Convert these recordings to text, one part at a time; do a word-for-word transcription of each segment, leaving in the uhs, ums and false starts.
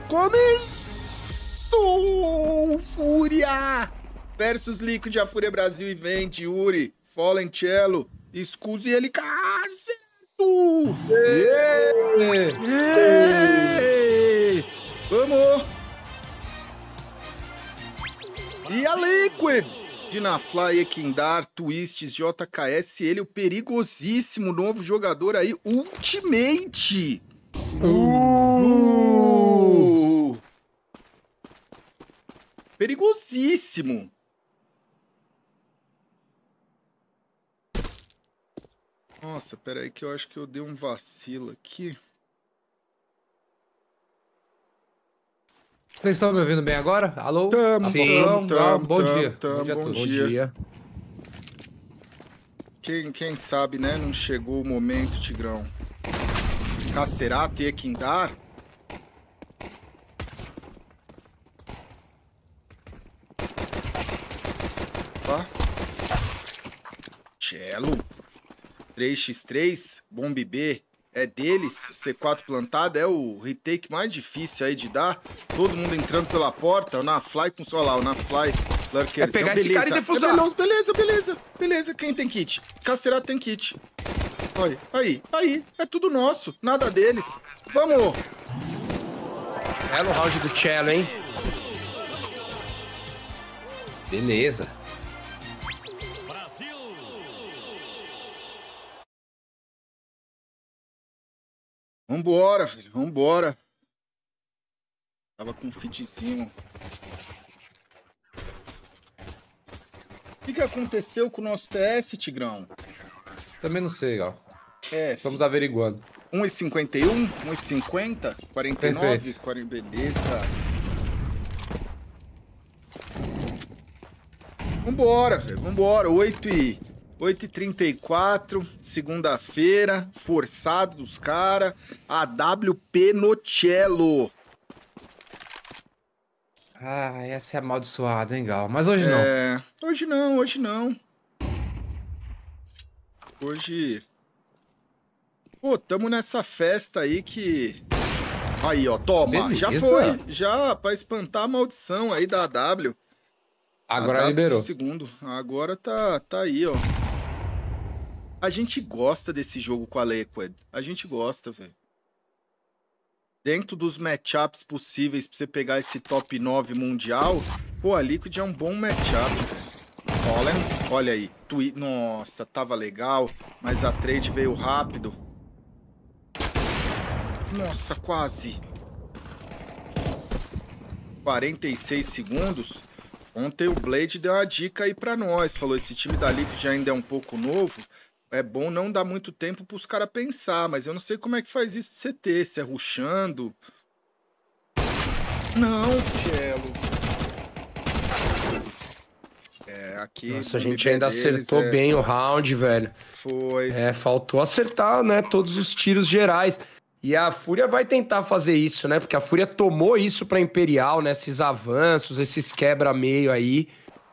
Começou! Fúria! Versus Liquid, a Fúria Brasil e vende Yuri, Fallen Cello, Scusi e ele Caseto! Yeah! Yeah! Vamos! E a Liquid! Dinafly, Ekindar, Twists, J K S, ele, o perigosíssimo novo jogador aí, Ultimate! Uh! Uh! Perigosíssimo! Nossa, peraí que eu acho que eu dei um vacilo aqui. Vocês estão me ouvindo bem agora? Alô? Tamo, Sim. tamo, tamo, bom, tamo, dia. tamo, bom dia. a bom todos. dia. Bom dia. Quem, quem sabe, né? Não chegou o momento, Tigrão. Cacerato e Ekindar. Opa. Cello. três contra três. Bomb B. É deles. C quatro plantado. É o retake mais difícil aí de dar. Todo mundo entrando pela porta. O Nafly com... Olha lá, o Nafly. É pegar esse cara e defusar. É, beleza, beleza. Beleza. Quem tem kit? Cacerato tem kit. Olha, aí, aí. É tudo nosso. Nada deles. Vamos. É no round do Cello, hein? Beleza. Vambora, filho. Vambora. Tava com um fitzinho. O que, que aconteceu com o nosso T S, Tigrão? Também não sei, ó. É, Vamos averiguando. um e cinquenta e um, um e cinquenta, quarenta e nove, quarenta, beleza. Vambora, velho, vambora. oito e trinta e quatro, segunda-feira, forçado dos caras. A W P no Cello. Ah, essa é amaldiçoada, hein, Gal? Mas hoje não. É, hoje não, hoje não. Hoje... Pô, tamo nessa festa aí que... Aí, ó, toma. Beleza. Já foi. Já, pra espantar a maldição aí da A W. Agora A W liberou. do segundo. Agora tá, tá aí, ó. A gente gosta desse jogo com a Liquid. A gente gosta, velho. Dentro dos matchups possíveis pra você pegar esse top nove mundial, pô, a Liquid é um bom matchup, velho. Fallen, olha aí. Twi Nossa, tava legal, mas a trade veio rápido. Nossa, quase. quarenta e seis segundos. Ontem o Blade deu uma dica aí pra nós. Falou, esse time da Liquid ainda é um pouco novo. É bom não dar muito tempo pros caras pensar, mas eu não sei como é que faz isso de C T, se é rushando. Não, Cello. É, aqui... Nossa, a gente ainda acertou é... bem o round, velho. Foi. É, faltou acertar, né, todos os tiros gerais. E a Fúria vai tentar fazer isso, né? Porque a Fúria tomou isso pra Imperial, né? Esses avanços, esses quebra-meio aí.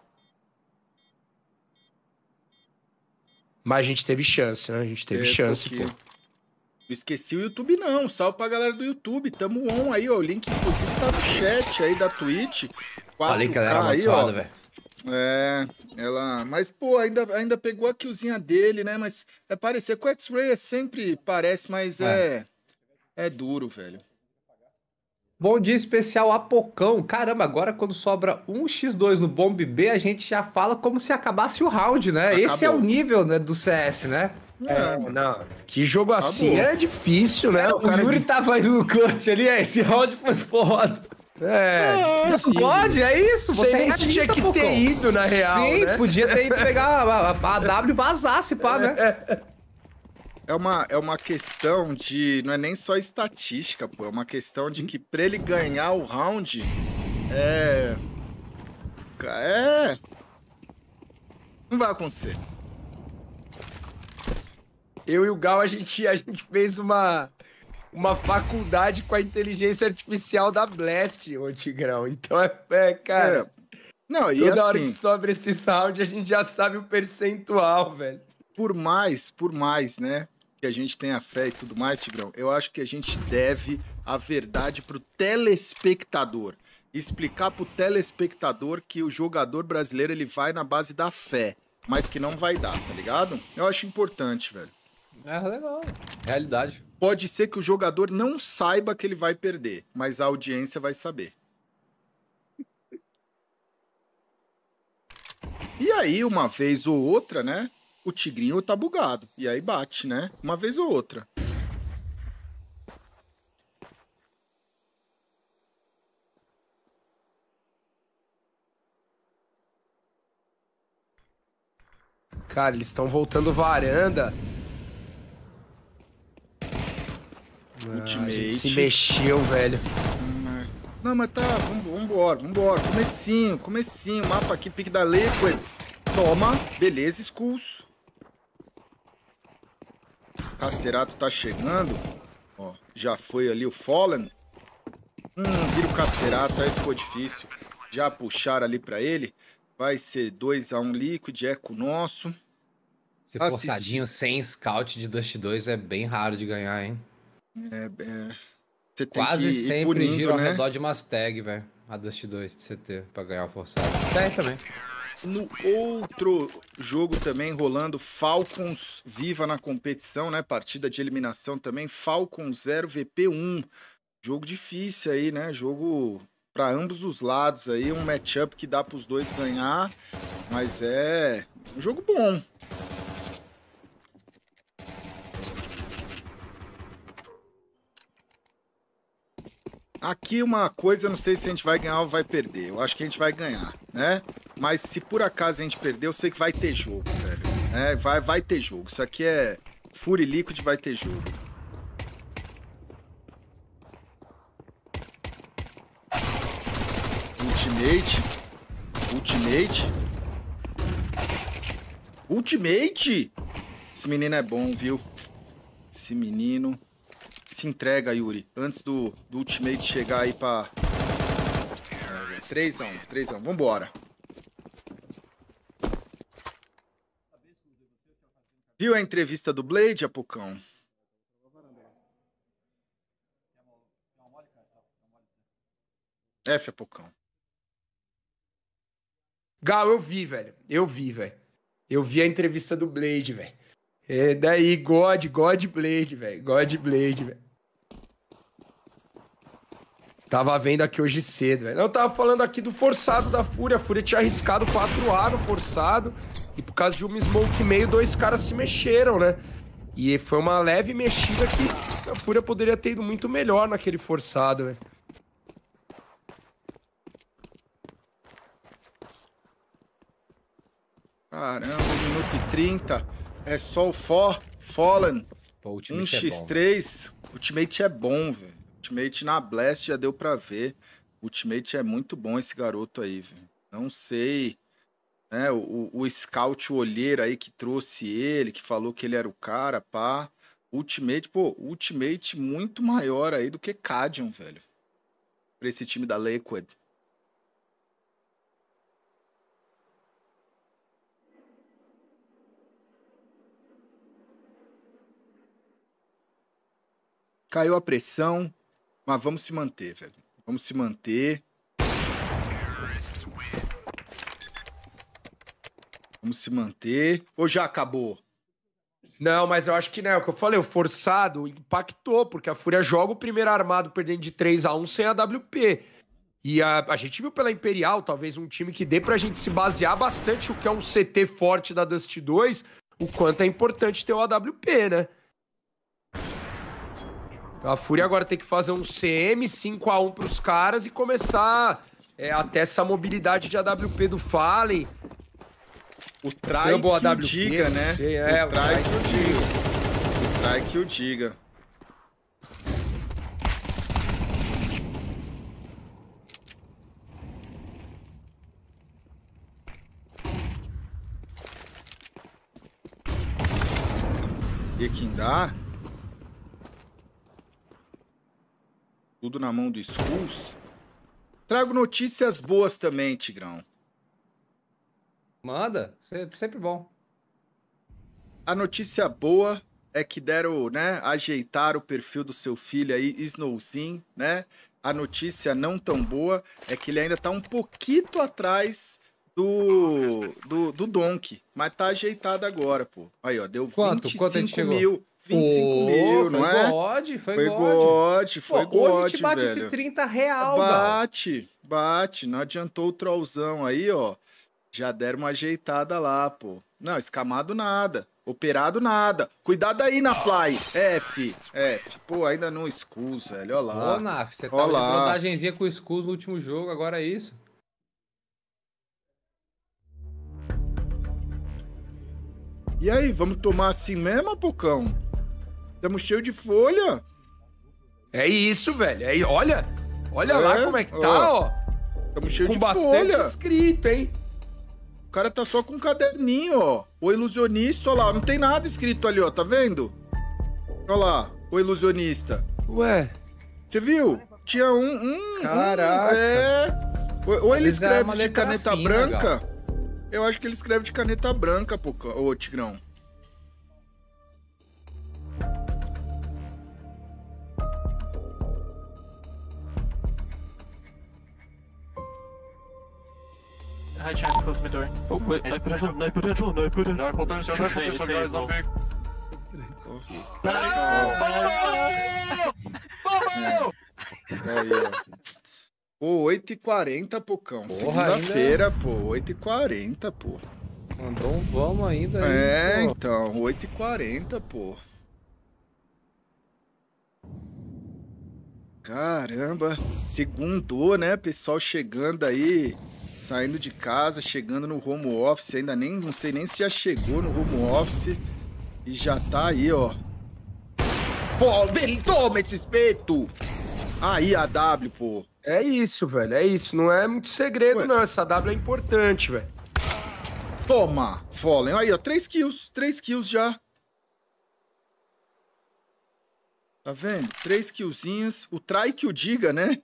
Mas a gente teve chance, né? A gente teve é, chance, pô. Não esqueci o YouTube, não. Salve pra galera do YouTube. Tamo on aí, ó. O link, inclusive, tá no chat aí da Twitch. Falei que ela era amaldiçoada, velho. É, ela... Mas, pô, ainda, ainda pegou a killzinha dele, né? Mas é parecer com o X-Ray, é sempre parece, mas é... é... É duro, velho. Bom dia especial Apocão. Caramba, agora quando sobra um contra dois no Bomb B, a gente já fala como se acabasse o round, né? Acabou. Esse é o nível, né, do C S, né? É, é não. Que jogo Acabou. Assim é difícil, né? É, o, o Yuri de... tava indo no clutch ali, é, esse round foi foda. É, é pode, é isso. Você nem tinha que Apocão. Ter ido, na real, Sim, né? podia ter ido pegar a, a, a W e vazasse, pá, né? É uma, é uma questão de... Não é nem só estatística, pô. É uma questão de que pra ele ganhar o round... É... É... Não vai acontecer. Eu e o Gal, a gente, a gente fez uma... Uma faculdade com a inteligência artificial da Blast, ô Tigrão. Então é... é cara... É. Não, e toda assim... hora que sobra esse round, a gente já sabe o percentual, velho. Por mais, por mais, né? que a gente tenha fé e tudo mais, Tigrão, eu acho que a gente deve a verdade pro telespectador. Explicar pro telespectador que o jogador brasileiro ele vai na base da fé, mas que não vai dar, tá ligado? Eu acho importante, velho. É legal. Realidade. Pode ser que o jogador não saiba que ele vai perder, mas a audiência vai saber. E aí, uma vez ou outra, né? O tigrinho tá bugado. E aí bate, né? Uma vez ou outra. Cara, eles estão voltando varanda. Ultimate. Ah, a gente se mexeu, velho. Não, mas tá, vambora, vambora. Comecinho, comecinho. Mapa aqui, pique da Liquid. Toma, beleza, Skulls. Cacerato tá chegando. Ó, já foi ali o Fallen. Hum, vira o Cacerato, aí ficou difícil. Já puxaram ali pra ele. Vai ser dois a um Liquid, eco nosso. Esse forçadinho sem scout de Dust dois é bem raro de ganhar, hein? É, é... Você tem Quase que ir sempre punindo, gira ao né? redor de umas tag, velho. A Dust dois de C T, pra ganhar o forçado. É, também. No outro jogo também rolando, Falcons viva na competição, né? Partida de eliminação também, Falcons zero, V P um. Jogo difícil aí, né? Jogo para ambos os lados aí, um matchup que dá para os dois ganhar, mas é um jogo bom. Aqui uma coisa, eu não sei se a gente vai ganhar ou vai perder. Eu acho que a gente vai ganhar, né? Mas se por acaso a gente perder, eu sei que vai ter jogo, velho. É, vai, vai ter jogo. Isso aqui é Fury Liquid, vai ter jogo. Ultimate. Ultimate. Ultimate! Esse menino é bom, viu? Esse menino... Se entrega, Yuri, antes do, do Ultimate chegar aí pra... É, três a um, três a um, vambora. Viu a entrevista do Blade, Apocão? F, Apocão. Gal, eu vi, velho. Eu vi, velho. Eu vi a entrevista do Blade, velho. É daí, God, God Blade, velho. God Blade, velho. Tava vendo aqui hoje cedo, velho. Eu tava falando aqui do forçado da Fúria. A Fúria tinha arriscado quatro A no forçado. E por causa de uma smoke meio, dois caras se mexeram, né? E foi uma leve mexida que a Fúria poderia ter ido muito melhor naquele forçado, velho. Caramba, um minuto e trinta. É só o For, Fallen. Pô, um contra três. É Ultimate é bom, velho. Ultimate na Blast já deu pra ver. Ultimate é muito bom esse garoto aí, velho. Não sei, né? O, o Scout o olheiro aí que trouxe ele, que falou que ele era o cara, pá. Ultimate, pô, Ultimate muito maior aí do que Cadian, velho. Pra esse time da Liquid. Caiu a pressão, mas vamos se manter, velho. Vamos se manter. Vamos se manter. Ou já acabou? Não, mas eu acho que não. É o que eu falei, o forçado impactou, porque a Fúria joga o primeiro armado perdendo de três a um sem a W P. E a, a gente viu pela Imperial, talvez um time que dê pra gente se basear bastante o que é um C T forte da Dust dois, o quanto é importante ter o A W P, né? Então a Fúria agora tem que fazer um C M cinco a um pros caras e começar é, até essa mobilidade de A W P do Fallen. O try que o diga, né? Sei, é, o try que o diga. O try que o diga. E quem dá? Tudo na mão do Skulls. Trago notícias boas também, Tigrão. Manda, sempre bom. A notícia boa é que deram, né, ajeitar o perfil do seu filho aí, Snowzinho, né? A notícia não tão boa é que ele ainda tá um pouquinho atrás do, do, do Donkey, mas tá ajeitado agora, pô. Aí, ó, deu Quanto? vinte e Quanto a gente cinco chegou? mil. vinte e cinco Pô, mil, não foi é? God, foi, Foi God. God, foi Pô, hoje a God, gente bate velho. esse trinta real, Gal. Bate, bate. Não adiantou o trollzão aí, ó. Já deram uma ajeitada lá, pô. Não, escamado nada. Operado nada. Cuidado aí na Fly. F, F. Pô, ainda não Scus, velho. Olha lá. Ô, Naf, você Ó tava de lá. brodagenzinha com o Scus no último jogo, agora é isso? E aí, vamos tomar assim mesmo, Pocão? Tamo cheio de folha. É isso, velho. É, olha, olha É, lá como é que tá, ó. Tamo cheio Com de bastante folha. escrito, hein? O cara tá só com um caderninho, ó. O ilusionista, ó lá. Não tem nada escrito ali, ó. Tá vendo? Olha lá, o ilusionista. Ué. Você viu? Tinha um... um Caraca. Um, é... Ou, ou ele vezes era escreve uma de letra caneta fina, branca. Eu acho que ele escreve de caneta branca, pô, ô Tigrão. High chance, close mid door. Oh, wait, knife potential, knife potential, knife potential. Knife potential, knife Say, potential, say, guys, no. not big. Aí, ó. Pô, oito e quarenta, Pocão. Porra, Segunda-feira, pô. oito e quarenta, pô. Mandou um vamos ainda. É, aí, pô. então. oito e quarenta, pô. Caramba. Segundou, né? Pessoal chegando aí. Saindo de casa, chegando no home office. Ainda nem, não sei nem se já chegou no home office. E já tá aí, ó. Pô, ele toma esse espeto! Aí, a W, pô. É isso, velho. É isso. Não é muito segredo, Ué. não. Essa W é importante, velho. Toma, Fallen. Aí, ó, três kills. Três kills já. Tá vendo? Três killzinhas. O try que o diga, né?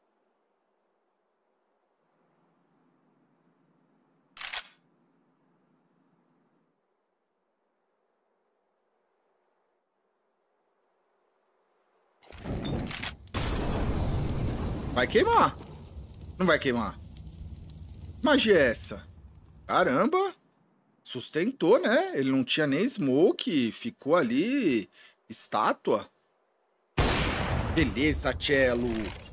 Vai queimar. Não vai queimar. Magia é essa? Caramba. Sustentou, né? Ele não tinha nem smoke. Ficou ali... estátua. Beleza, Cello.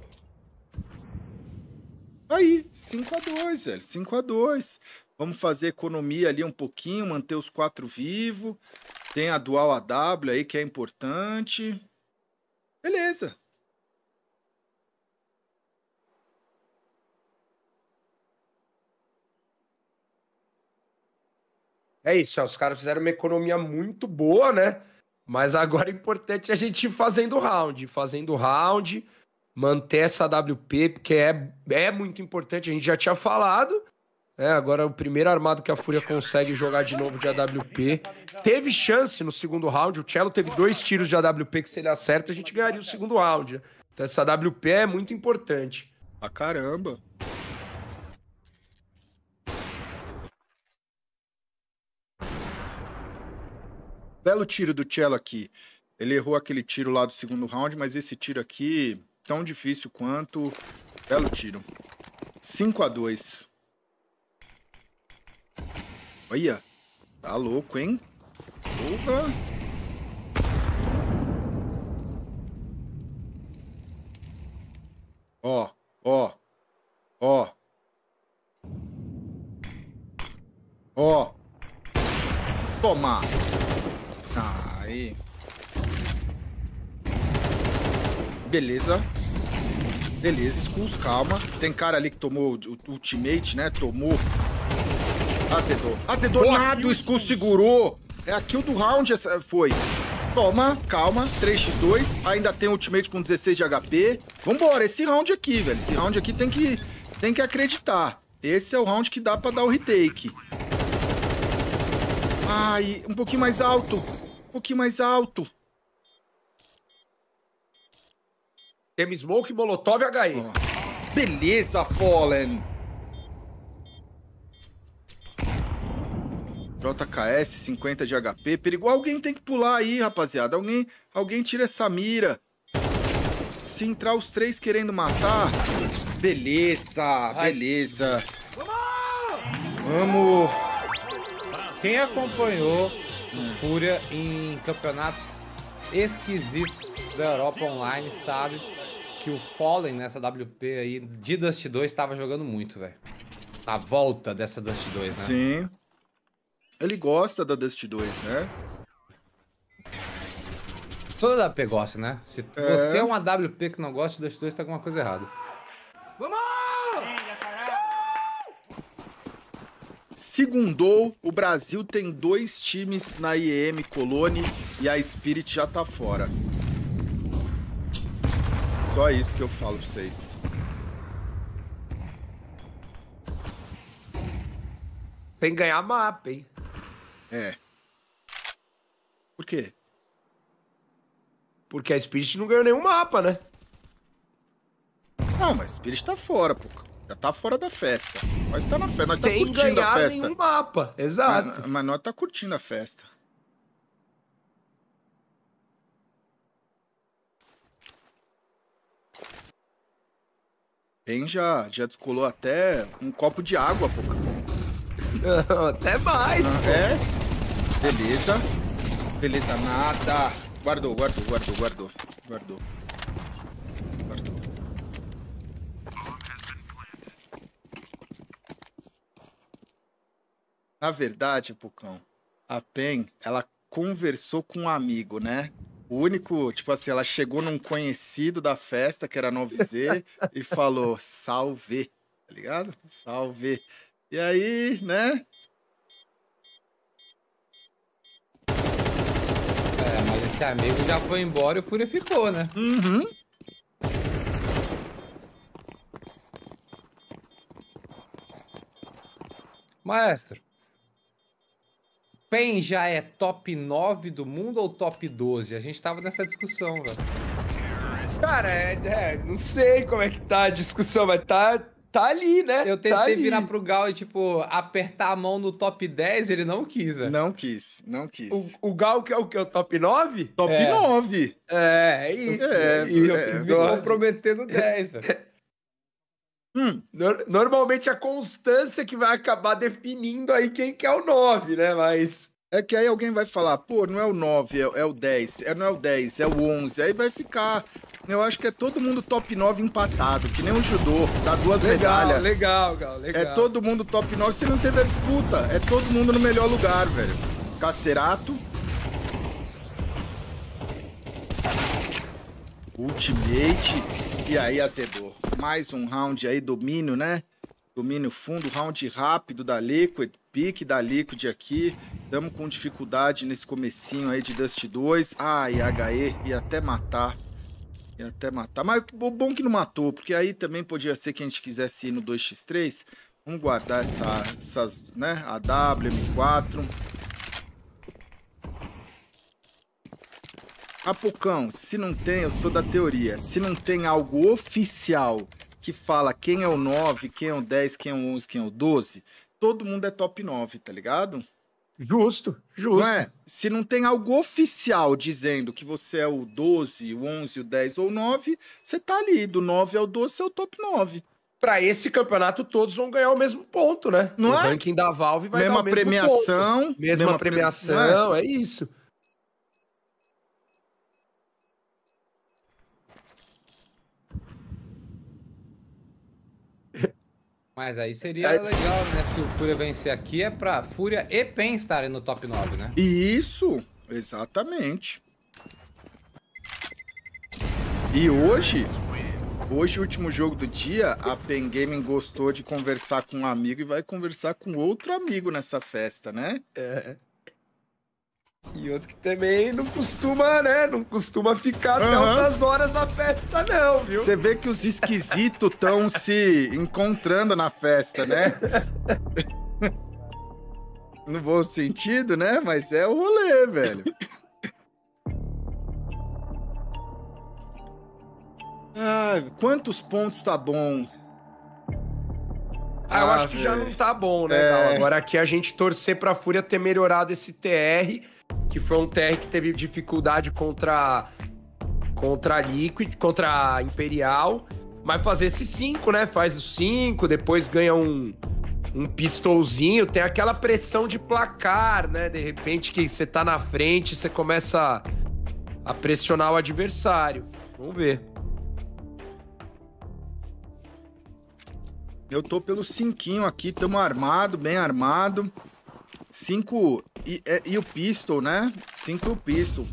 Aí, cinco a dois, velho. cinco a dois. Vamos fazer economia ali um pouquinho. Manter os quatro vivos. Tem a dual A W aí, que é importante. Beleza. É isso, ó, os caras fizeram uma economia muito boa, né? Mas agora é importante a gente ir fazendo round, fazendo round, manter essa A W P, porque é, é muito importante, a gente já tinha falado, né? Agora o primeiro armado que a Fúria consegue jogar de novo de A W P. Teve chance no segundo round, o Cello teve dois tiros de A W P que se ele acerta, a gente ganharia o segundo round. Então essa A W P é muito importante. Ah, caramba. Belo tiro do Cello aqui. Ele errou aquele tiro lá do segundo round, mas esse tiro aqui, tão difícil quanto. Belo tiro. cinco a dois. Olha. Tá louco, hein? Porra. Ó, ó. Ó. Ó. Toma. Aí. Beleza. Beleza, Skulls, calma. Tem cara ali que tomou o ultimate, né? Tomou. Azedou. Azedou Boa, nada, kill, o Skull segurou. É a kill do round, essa foi. Toma, calma. três a dois. Ainda tem ultimate com dezesseis de H P. Vambora, esse round aqui, velho. Esse round aqui tem que, tem que acreditar. Esse é o round que dá pra dar o retake. Ai, um pouquinho mais alto. Um pouquinho mais alto. Temos Smoke, Molotov e H E. Ó. Beleza, Fallen. J K S, cinquenta de H P. Perigo. Alguém tem que pular aí, rapaziada. Alguém, alguém tira essa mira. Se entrar os três querendo matar... Beleza, beleza. Vamos. Quem acompanhou Fúria em campeonatos esquisitos da Europa Online sabe que o Fallen nessa W P aí de Dust dois estava jogando muito, velho. Na volta dessa Dust dois, né? Sim. Ele gosta da Dust dois, né? Toda W P gosta, né? Se É. você é uma W P que não gosta de Dust dois, tá com alguma coisa errada. Vamos! Segundou, o Brasil tem dois times na I E M Colônia e a Spirit já tá fora. Só isso que eu falo pra vocês. Tem que ganhar mapa, hein? É. Por quê? Porque a Spirit não ganhou nenhum mapa, né? Não, mas Spirit tá fora, pô. Já tá fora da festa. Nós tá na festa, nós tá Sem curtindo a ganhar festa. nenhum mapa, exato. Mas, mas nós tá curtindo a festa. Ben já, já descolou até um copo de água, pô. Até mais, pô. É. Beleza. Beleza, nada. Guardou, guardou, guardou, guardou. Guardou. Guardou. Na verdade, Pucão, a Pen, ela conversou com um amigo, né? O único, tipo assim, ela chegou num conhecido da festa, que era nove Z, e falou, salve, tá ligado? Salve. E aí, né? É, mas esse amigo já foi embora e o Fúria ficou, né? Uhum. Maestro, Pen já é top nove do mundo ou top doze? A gente tava nessa discussão, velho. Cara, é, é, não sei como é que tá a discussão, mas tá, tá ali, né? Eu tá tentei ali. virar pro Gal e, tipo, apertar a mão no top dez, ele não quis, velho. Não quis, não quis. O, o Gal que é o que? O top nove? Top É. nove. É, é isso. É, É, isso. é, Me comprometer no dez, velho. Hum, Nor- Normalmente a constância que vai acabar definindo aí quem que é o nove, né? Mas... é que aí alguém vai falar, pô, não é o nove, é, é o dez. É, não é o dez, é o onze. Aí vai ficar... Eu acho que é todo mundo top nove empatado, que nem o judô, dá duas Legal, medalhas. legal, Gal, legal. É todo mundo top nove, você não teve a disputa. É todo mundo no melhor lugar, velho. Cacerato. Ultimate. E aí azedou. Mais um round aí, domínio, né? Domínio fundo, round rápido da Liquid. Pique da Liquid aqui. Tamo com dificuldade nesse comecinho aí de Dust dois. Ai, H E, ia até matar. Ia até matar. Mas o bom que não matou, porque aí também podia ser que a gente quisesse ir no dois por três. Vamos guardar essa, essas, né? A W, M quatro. Apocão, se não tem, eu sou da teoria. Se não tem algo oficial que fala quem é o nove, quem é o dez, quem é o onze, quem é o doze, todo mundo é top nove, tá ligado? Justo, justo. Não é? Se não tem algo oficial dizendo que você é o doze, o onze, o dez ou o nove, você tá ali. Do nove ao doze, você é o top nove. Pra esse campeonato, todos vão ganhar o mesmo ponto, né? Não o é? ranking da Valve vai Mesma dar o mesmo premiação. ponto. Mesma, mesma premiação, pre- não é? é isso. Mas aí seria É, legal, né? Se o Fúria vencer aqui, é pra Fúria e Pen estarem no top nove, né? Isso, exatamente. E hoje, hoje, o último jogo do dia, a Pen Gaming gostou de conversar com um amigo e vai conversar com outro amigo nessa festa, né? É. E outro que também não costuma, né? Não costuma ficar até Aham. altas horas na festa, não, viu? Você vê que os esquisitos estão se encontrando na festa, né? No bom sentido, né? Mas é o rolê, velho. Ah, quantos pontos tá bom? Ah, eu Ah, acho que já véi. não tá bom, né, É. Gal? Agora aqui a gente torcer pra Fúria ter melhorado esse T R, que foi um T R que teve dificuldade contra, contra a Liquid, contra a Imperial, mas fazer esse cinco, né? Faz os cinco, depois ganha um, um pistolzinho, tem aquela pressão de placar, né? De repente que você tá na frente, você começa a pressionar o adversário. Vamos ver. Eu tô pelo cinquinho aqui, tamo armado, bem armado. Cinco e, é, e o pistol, né? Cinco e o pistol.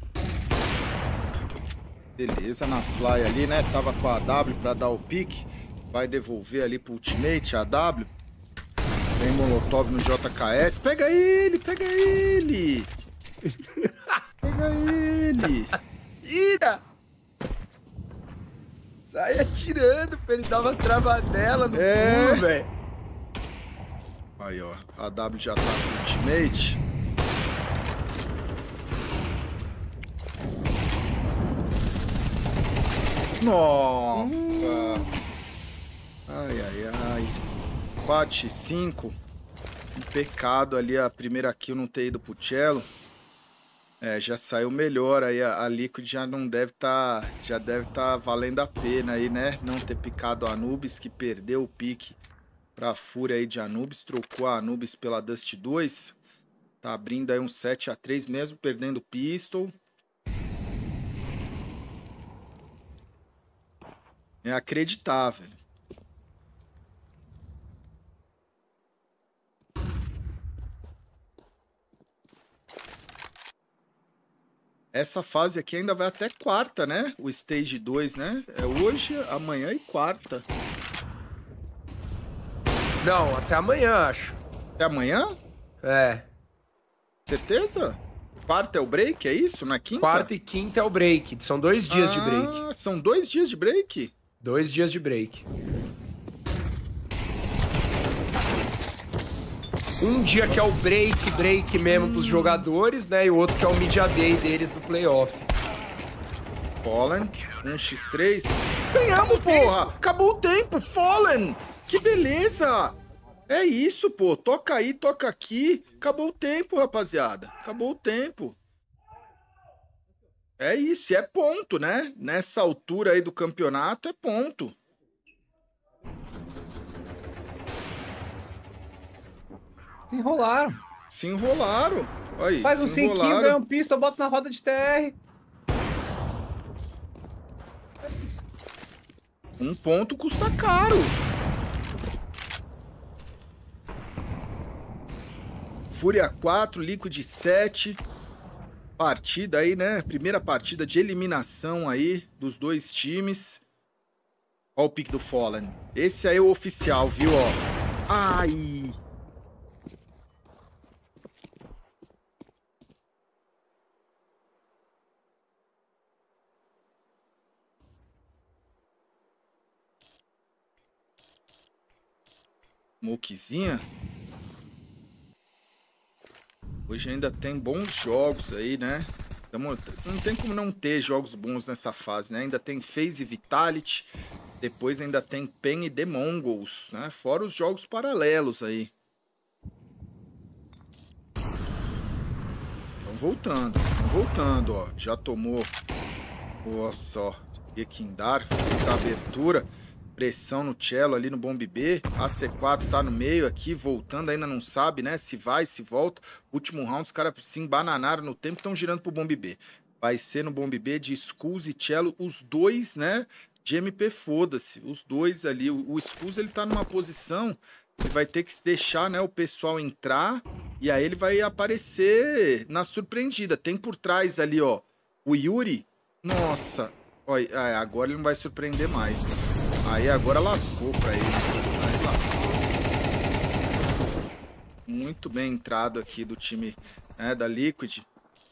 Beleza, na fly ali, né? Tava com a W pra dar o pique. Vai devolver ali pro ultimate, a W. Tem Molotov no J K S. Pega ele, pega ele! Pega ele! Tira! Sai atirando pra ele dar uma travadela no É. cu, velho. Aí, ó. A W já tá com ultimate. Nossa! Ai, ai, ai. quatro a cinco. Um pecado ali a primeira kill não ter ido pro cello. É, já saiu melhor aí. A, a Liquid já não deve tá... Já deve tá valendo a pena aí, né? Não ter picado a Anubis, que perdeu o pique pra Fúria aí de Anubis. Trocou a Anubis pela Dust dois. Tá abrindo aí um sete a três mesmo, perdendo o pistol. É acreditável. Essa fase aqui ainda vai até quarta, né? O Stage dois, né? É hoje, amanhã e quarta. Não, até amanhã, acho. É amanhã? É. Certeza? Quarta é o break, é isso? Na quinta? Quarta e quinta é o break. São dois dias ah, de break. São dois dias de break? Dois dias de break. Um dia que é o break, break mesmo hum. pros jogadores, né? E o outro que é o media day deles no playoff. Fallen, um por três. Ganhamos, porra! Acabou o tempo, Fallen! Que beleza! É isso, pô. Toca aí, toca aqui. Acabou o tempo, rapaziada. Acabou o tempo. É isso, e é ponto, né? Nessa altura aí do campeonato, é ponto. Se enrolaram. Se enrolaram. Aí, Faz um se cinquinho, enrolaram. ganha um pista, bota na roda de T R. Um ponto custa caro. Fúria quatro, Liquid sete. Partida aí, né? Primeira partida de eliminação aí dos dois times. Ó o pique do Fallen. Esse aí é o oficial, viu? Ó. Ai... Moquezinha. Hoje ainda tem bons jogos aí, né? Tamo, não tem como não ter jogos bons nessa fase, né? Ainda tem FaZe e Vitality. Depois ainda tem Pen e The Mongols, né? Fora os jogos paralelos aí. Estão voltando, estão voltando, ó. Já tomou. Nossa, ó. Ekindar fez a abertura. Pressão no cello ali no Bomb B. A C quatro tá no meio aqui, voltando, ainda não sabe, né? Se vai, se volta. Último round, os caras se embananaram no tempo e estão girando pro Bomb B. Vai ser no Bomb B de Skulls e cello, os dois, né? De M P, foda-se. Os dois ali. O, o Skulls, ele tá numa posição que vai ter que deixar, né, o pessoal entrar. E aí ele vai aparecer na surpreendida. Tem por trás ali, ó, o Yuri. Nossa. Olha, agora ele não vai surpreender mais. Aí agora lascou pra ele. Aí lascou. Muito bem entrado aqui do time, né, da Liquid.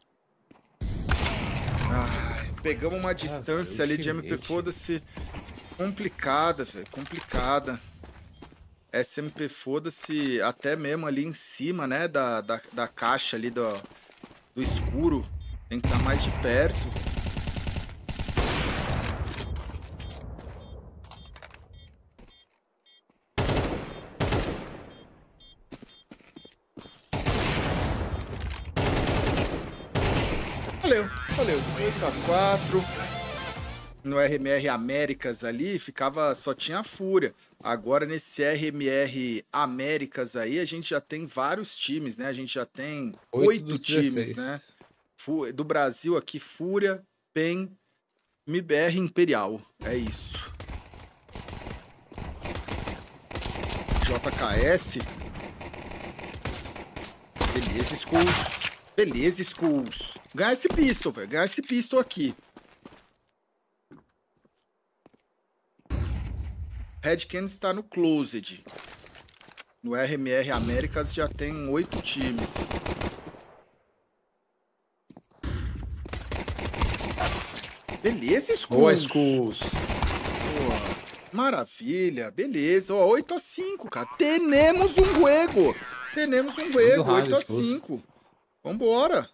Ai, pegamos uma distância ah, ali de M P, foda-se. Complicada, velho. Complicada. Essa M P, foda-se, até mesmo ali em cima, né, da, da, da caixa ali do, do escuro. Tem que estar mais de perto. Valeu, valeu. oito a quatro. No R M R Américas ali, ficava, só tinha a Fúria. Agora, nesse R M R Américas aí, a gente já tem vários times, né? A gente já tem oito times, né? Fu- Do Brasil aqui, Fúria, P E N, M B R Imperial. É isso. J K S. Beleza, Skulls. Beleza, Skulls. Ganhar esse pistol, velho. Ganhar esse pistol aqui. Redken está no Closed. No R M R Américas já tem oito times. Beleza, Skulls. Boa, Skulls. Boa. Maravilha, beleza. Ó, oito a cinco, cara. Temos um juego. Temos um juego, oito a cinco. Vambora.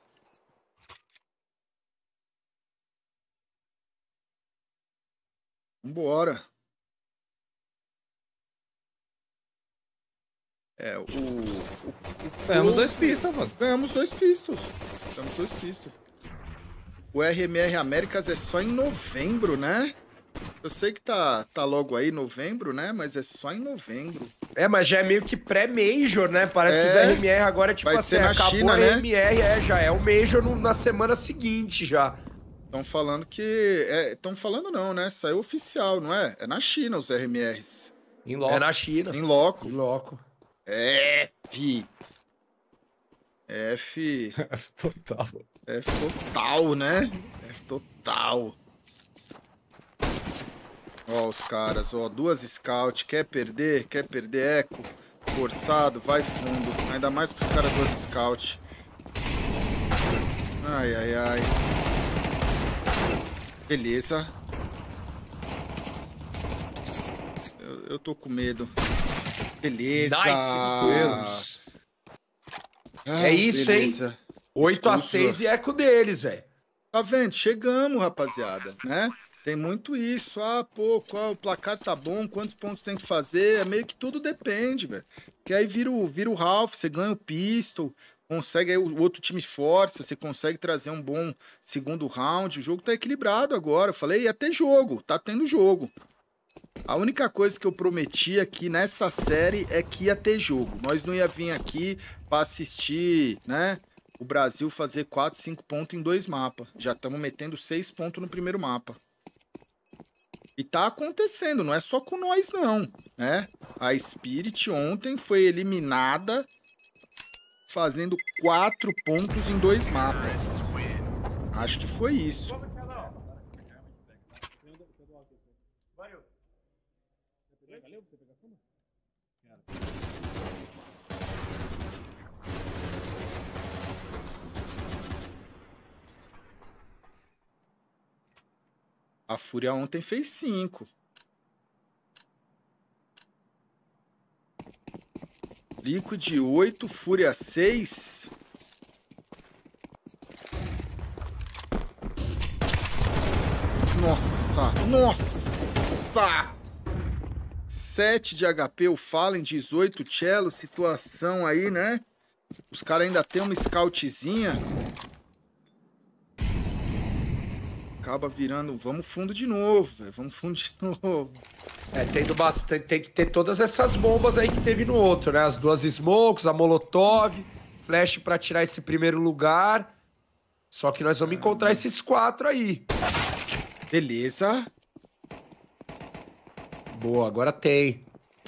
Vambora. É, o... o, o Ganhamos dois Close- pistas, mano. Ganhamos dois pistos. Ganhamos dois pistos. O R M R Américas é só em novembro, né? Eu sei que tá, tá logo aí, novembro, né? Mas é só em novembro. É, mas já é meio que pré-Major, né? Parece É. que os R M R agora é tipo Vai assim, ser na acabou China, a né? R M R, é, já é o Major no- na semana seguinte já. Estão falando que... Estão falando não, né? Saiu oficial, não é? É na China os R M Rs. Em É loco. na China. Em loco. Em loco. F. F... Total. F total, né? F total. Ó, os caras, ó, duas scout, quer perder, quer perder eco, forçado, vai fundo. Ainda mais com os caras duas scout. Ai, ai, ai. Beleza. Eu, eu tô com medo. Beleza. Nice, Skulls. Ah, É isso, hein? beleza. oito a Skulls, seis e eco deles, velho. Tá vendo? Chegamos, rapaziada, né? Tem muito isso. Ah, pô, qual, o placar tá bom, quantos pontos tem que fazer? É meio que tudo depende, velho. Que aí vira o, vira o Ralph, você ganha o pistol, consegue aí o outro time força, você consegue trazer um bom segundo round. O jogo tá equilibrado agora. Eu falei, ia ter jogo, tá tendo jogo. A única coisa que eu prometi aqui nessa série é que ia ter jogo. Nós não ia vir aqui pra assistir, né? O Brasil fazer quatro, cinco pontos em dois mapas. Já estamos metendo seis pontos no primeiro mapa. E tá acontecendo, não é só com nós não, né? A Spirit ontem foi eliminada fazendo quatro pontos em dois mapas. Acho que foi isso. A Fúria ontem fez cinco. Liquid oito, Fúria seis. Nossa, nossa! sete de H P, o Fallen, dezoito cello, situação aí, né? Os caras ainda tem uma scoutzinha. Acaba virando, vamos fundo de novo, velho. Vamos fundo de novo. É, tendo bastante, tem que ter todas essas bombas aí que teve no outro, né? As duas smokes, a molotov, flash pra tirar esse primeiro lugar. Só que nós vamos encontrar esses quatro aí. Beleza. Boa, agora tem.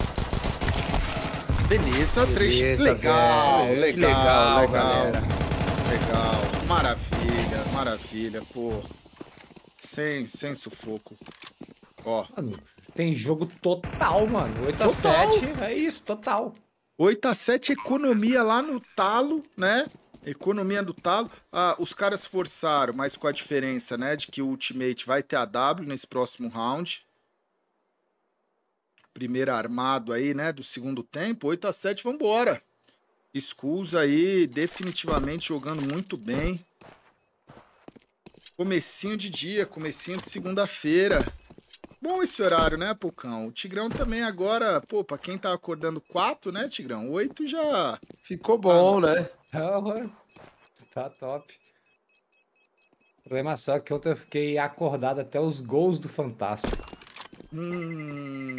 Beleza, três x. Beleza, Legal, velho. Que legal, legal, legal. galera. Legal. Maravilha, maravilha, pô. Sem, sem sufoco. Ó, Mano, tem jogo total, mano. oito a Total. sete, é isso, total. oito a sete, economia lá no talo, né? Economia do talo. Ah, os caras forçaram, mas com a diferença, né? De que o Ultimate vai ter a W nesse próximo round. Primeiro armado aí, né? Do segundo tempo. oito a sete, vambora. Skulls aí, definitivamente jogando muito bem. Comecinho de dia, comecinho de segunda-feira. Bom esse horário, né, Pocão? O Tigrão também agora, pô, pra quem tá acordando quatro, né, Tigrão? Oito já... Ficou bom, né? Ah, mano. Tá top. problema só é que ontem eu fiquei acordado até os gols do Fantástico. Hum...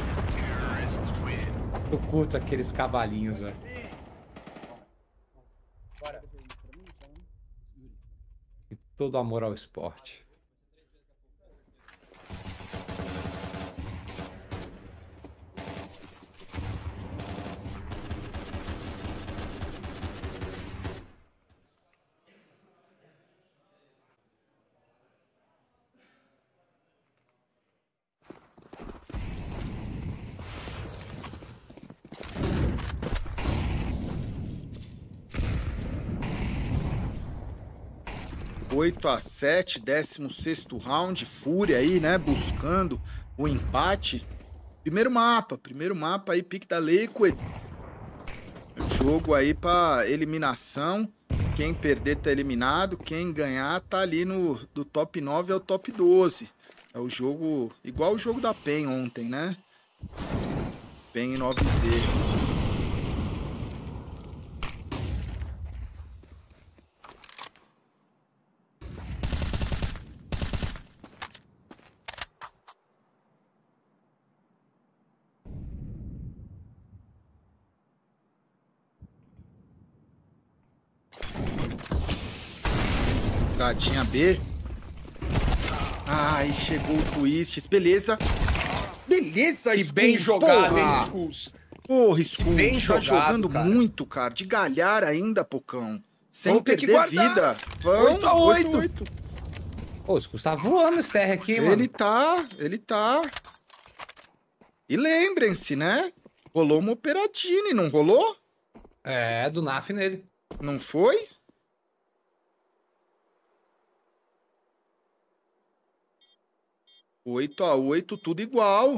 Eu curto aqueles cavalinhos, velho. E todo amor ao esporte. oito a sete, décimo sexto round, Fúria aí, né, buscando o empate. Primeiro mapa, primeiro mapa aí, pique da Liquid. Jogo aí pra eliminação. Quem perder tá eliminado, quem ganhar tá ali no do top nove ao top doze. É o jogo, igual o jogo da PEN ontem, né? PEN nove Z. Entradinha B. Ai, chegou o Twists. Beleza. Beleza, E bem jogado, hein, Skulls? Porra, Skulls. Bem Tá jogado, jogando cara. muito, cara. De galhar ainda, Pocão. Sem Vamos ter que perder guardar. vida. Vamos, oito a oito. oito. Pô, o Skulls tá voando esse terra aqui, mano. Ele tá, ele tá. E lembrem-se, né? Rolou uma Operatine, não rolou? É, do N A F nele. Não foi? oito a oito, tudo igual.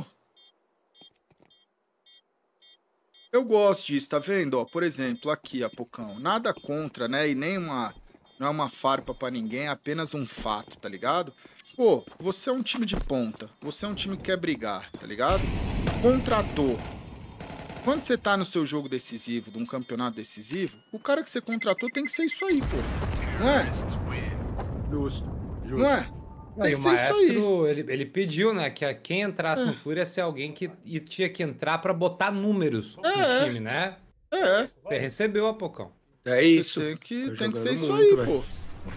Eu gosto disso, tá vendo? Ó, por exemplo, aqui, a Pocão. Nada contra, né? E nem uma... Não é uma farpa pra ninguém, é apenas um fato, tá ligado? Pô, você é um time de ponta. Você é um time que quer brigar, tá ligado? Contratou. Quando você tá no seu jogo decisivo, de um campeonato decisivo, o cara que você contratou tem que ser isso aí, pô. Não é? Justo, justo. Não é? Tem E que o ser isso aí. maestro, ele, ele pediu, né, que a- quem entrasse É. no Fúria ia ser alguém que e tinha que entrar pra botar números É. no time, né? É. Você recebeu a Pocão. É Você isso. tem que, Tá tem que jogando ser isso muito, aí, velho. pô.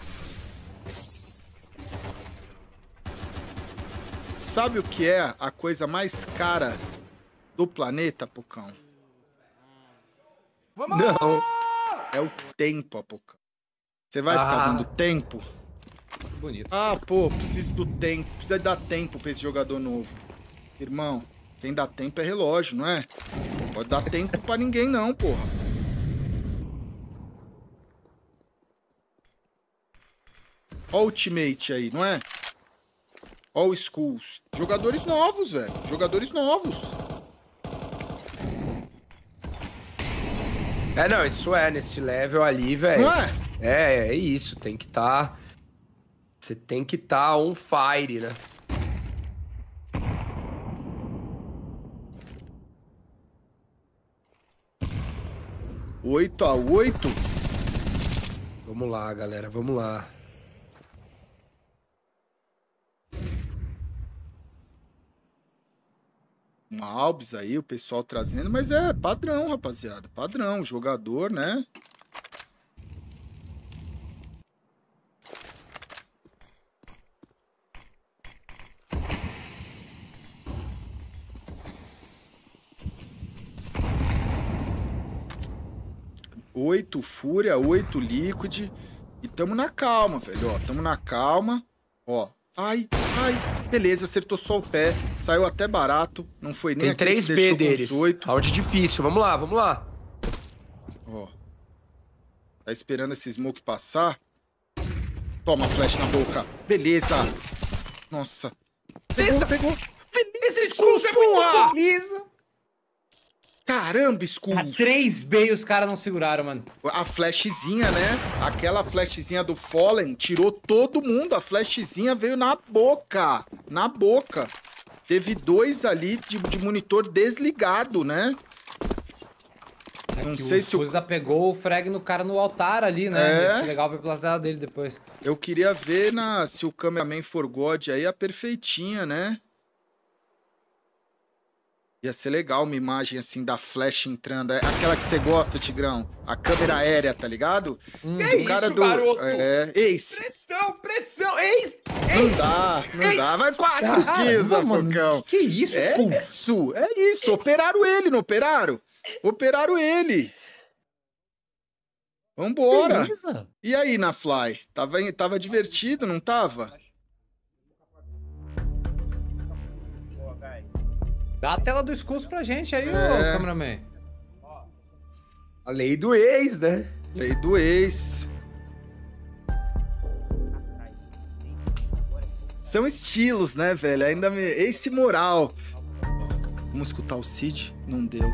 Sabe o que é a coisa mais cara do planeta, Pocão? Não. É o tempo, Apocão. Você vai ficar Ah. dando tempo? Bonito. Ah, pô, preciso do tempo. Precisa dar tempo pra esse jogador novo. Irmão, quem dá tempo é relógio, não é? Pode dar tempo pra ninguém não, porra. Ó o Ultimate aí, não é? Ó o Skulls. Jogadores novos, velho. Jogadores novos. É, não, isso é, nesse level ali, velho. Não é? É, é isso, tem que tá... Você tem que tá on fire, né? oito a oito. Vamos lá, galera, vamos lá. Um Albs aí, o pessoal trazendo, mas é padrão, rapaziada. Padrão, jogador, né? Oito Fúria, oito Liquid. E tamo na calma, velho, ó. Tamo na calma. Ó. Ai, ai. Beleza, acertou só o pé. Saiu até barato. Não foi nem Tem aquele três que B deixou com deles. os oito. Round difícil, vamos lá, vamos lá. Ó. Tá esperando esse smoke passar. Toma, flash na boca. Beleza. Nossa. Pegou, pegou. Beleza, Skulls, porra! Lisa. Caramba, A Skulls. três B e os caras não seguraram, mano. A flashzinha, né? Aquela flashzinha do Fallen tirou todo mundo. A flashzinha veio na boca. Na boca. Teve dois ali de, de monitor desligado, né? É Não que sei o se o... Fusda pegou o frag no cara no altar ali, né? É. Ia ser legal ver pela tela dele depois. Eu queria ver na... se o Cameraman for God aí, a perfeitinha, né? Ia ser legal uma imagem assim da flash entrando. É aquela que você gosta, Tigrão. A câmera aérea, tá ligado? Que Se o cara isso, do. garoto? É. Ace. Pressão, pressão! Ei! Não dá, não dá. Vai quatro kills, Afocão. Que isso, É Skull? isso, é isso. Operaram ele, não operaram? Operaram ele. Vambora. Beleza. E aí, na Fly? Tava, tava divertido, não tava? Dá a tela do Skulls pra gente aí, É. ô cameraman. A lei do ex, né? Lei do ex. São estilos, né, velho? Ainda me... Ace moral. Vamos escutar o Cid? Não deu.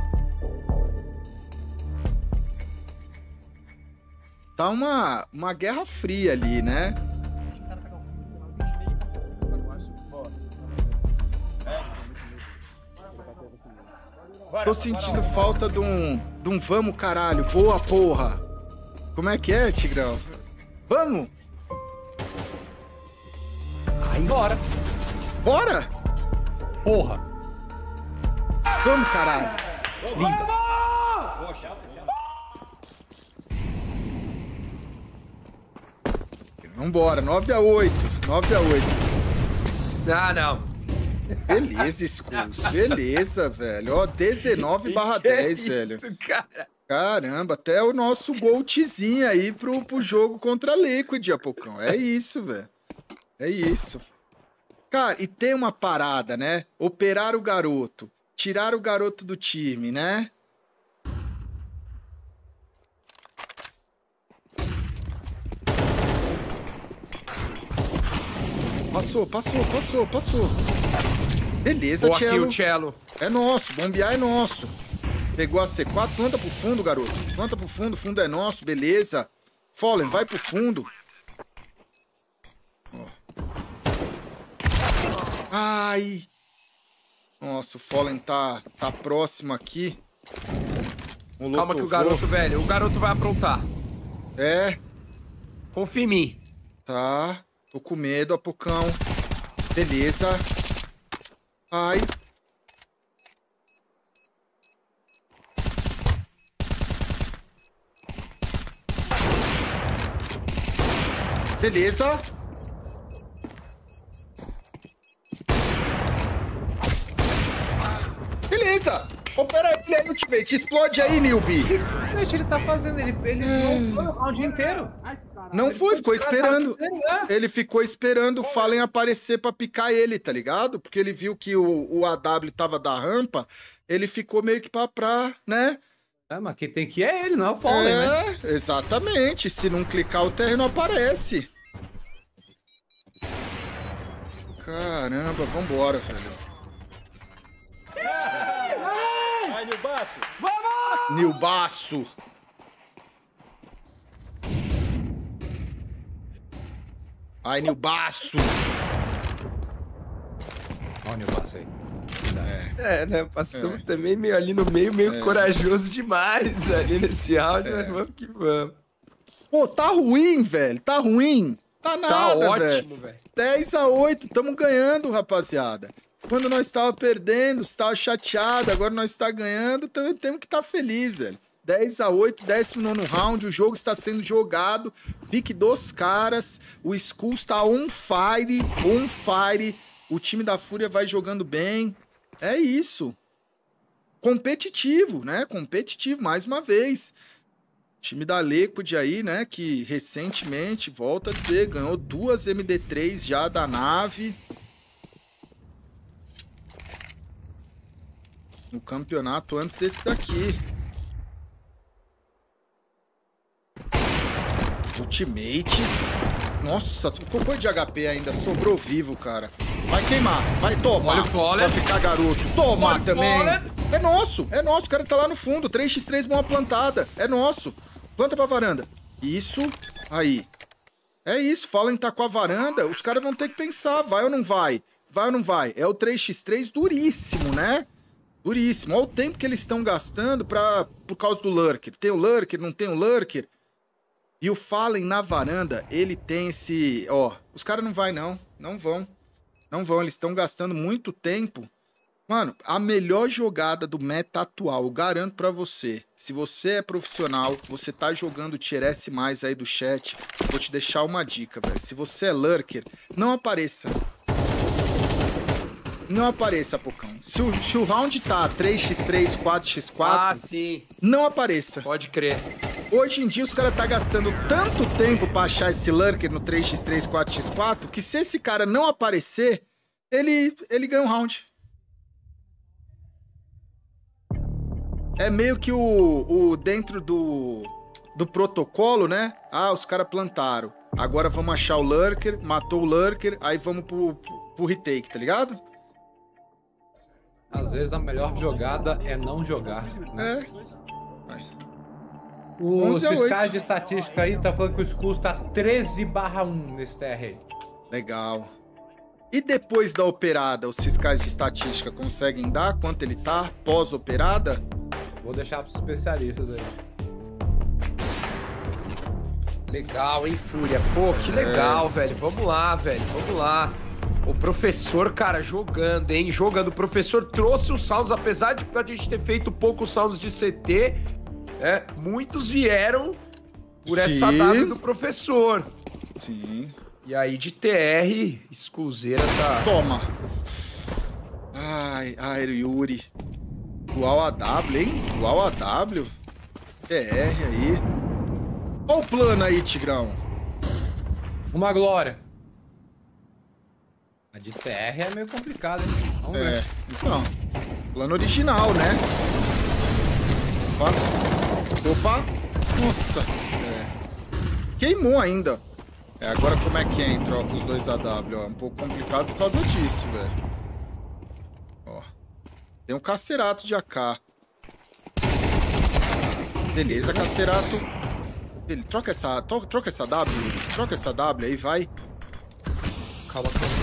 Tá uma, uma guerra fria ali, né? Tô sentindo falta de um, de um vamos, caralho. Boa, porra. Como é que é, Tigrão? Vamos? Aí, bora. Bora? Porra. Vamos, caralho. Vambora, nove a oito. nove a oito. Ah, não. Beleza, Skulls. Beleza, velho. Ó, dezenove barra dez, Que velho. isso, cara? Caramba, até o nosso Goltzinho aí pro, pro jogo contra a Liquid, Apocão. É isso, velho. É isso. Cara, e tem uma parada, né? Operar o garoto. Tirar o garoto do time, né? Passou, passou, passou, passou. Beleza, Boa Cello. kill, Cello. É nosso, bombear é nosso. Pegou a C quatro, planta pro fundo, garoto. Planta pro fundo, fundo é nosso, beleza. Fallen, vai pro fundo. Ó. Ai. Nossa, o Fallen tá, tá próximo aqui. O Calma que o garoto, velho, o garoto vai aprontar. É, Confia em mim. tá. Tô com medo, Apocão. Beleza. Ai. Beleza. Beleza. Opera ele aí, ultimate. Explode aí, Nilby. Gente, ele tá fazendo, ele, ele não foi o round inteiro. Não foi, ficou esperando. É. Ele ficou esperando o Fallen aparecer pra picar ele, tá ligado? Porque ele viu que o, o A W tava da rampa, ele ficou meio que pra, pra né? É, mas quem tem que ir é ele, não é o Fallen, né? É, exatamente. Se não clicar, o terreno aparece. Caramba, vambora, velho. Vai, Nilbaço! Nilbaço. Ai, Nilbaço. Olha o Nilbaço aí. É, né? Passamos É. também meio ali no meio, meio É. corajoso demais ali nesse áudio, mas vamos que vamos. Pô, tá ruim, velho. Tá ruim. Tá Tá nada, velho. ótimo, velho. dez a oito, tamo ganhando, rapaziada. Quando nós tava perdendo, você tava chateado, agora nós está ganhando, então temos que estar tá feliz, velho. dez a oito, décimo nono round, o jogo está sendo jogado, pique dos caras, o Skulls está on fire, on fire, o time da Fúria vai jogando bem, é isso. Competitivo, né? Competitivo, mais uma vez. Time da Liquid aí, né, que recentemente, volta a dizer, ganhou duas M D três já da nave. No campeonato antes desse daqui. Ultimate. Nossa, ficou coisa de H P ainda, sobrou vivo, cara. Vai queimar, vai tomar. Olha o Fallen. Vai ficar garoto. Tomar Olha o também. Fallen. É nosso, é nosso. O cara tá lá no fundo. três por três, boa plantada. É nosso. Planta pra varanda. Isso. Aí. É isso. Fallen tá com a varanda. Os caras vão ter que pensar. Vai ou não vai? Vai ou não vai? É o três por três duríssimo, né? Duríssimo. Olha o tempo que eles estão gastando pra, por causa do Lurker. Tem o Lurker, não tem o Lurker. E o Fallen na varanda, ele tem esse... Ó, os caras não vai não. Não vão. Não vão. Eles estão gastando muito tempo. Mano, a melhor jogada do meta atual, eu garanto pra você. Se você é profissional, você tá jogando Tier S mais aí do chat, vou te deixar uma dica, velho. Se você é Lurker, não apareça. Não apareça, Pocão. Se o, se o round tá três contra três, quatro contra quatro, Ah, sim. não apareça. Pode crer. Hoje em dia os caras tá gastando tanto tempo pra achar esse Lurker no três contra três, quatro contra quatro, que se esse cara não aparecer, ele, ele ganha um round. É meio que o, o dentro do, do protocolo, né? Ah, os caras plantaram. Agora vamos achar o Lurker, matou o Lurker, aí vamos pro, pro, pro retake, tá ligado? Às vezes a melhor jogada é não jogar. É. Os onze a oito. fiscais de estatística aí tá falando que o Skulls tá treze barra um nesse T R aí. Legal. E depois da operada, os fiscais de estatística conseguem dar quanto ele tá pós-operada? Vou deixar pros especialistas aí. Legal, hein, Fúria? Pô, que legal, velho. Vamos lá, velho. Vamos lá. O professor, cara, jogando, hein? Jogando. O professor trouxe os sounds, apesar de a gente ter feito poucos sounds de C T, é, muitos vieram por Sim. essa W do professor. Sim. E aí de T R, Skullzera tá... Toma. Ai, ai, Yuri. Dual A W, hein? Dual A W. T R aí. Olha o plano aí, Tigrão. Uma glória. A de T R é meio complicado, hein? Vamos É, ver. então. Plano original, né? Opa. Opa. Nossa. É. Queimou ainda. É, agora como é que entra, ó, com os dois A W, ó? É um pouco complicado por causa disso, velho. Ó. Tem um Cacerato de A K. Beleza, Cacerato. Ele troca essa, to, troca essa W, troca essa W aí, vai. Calma, calma.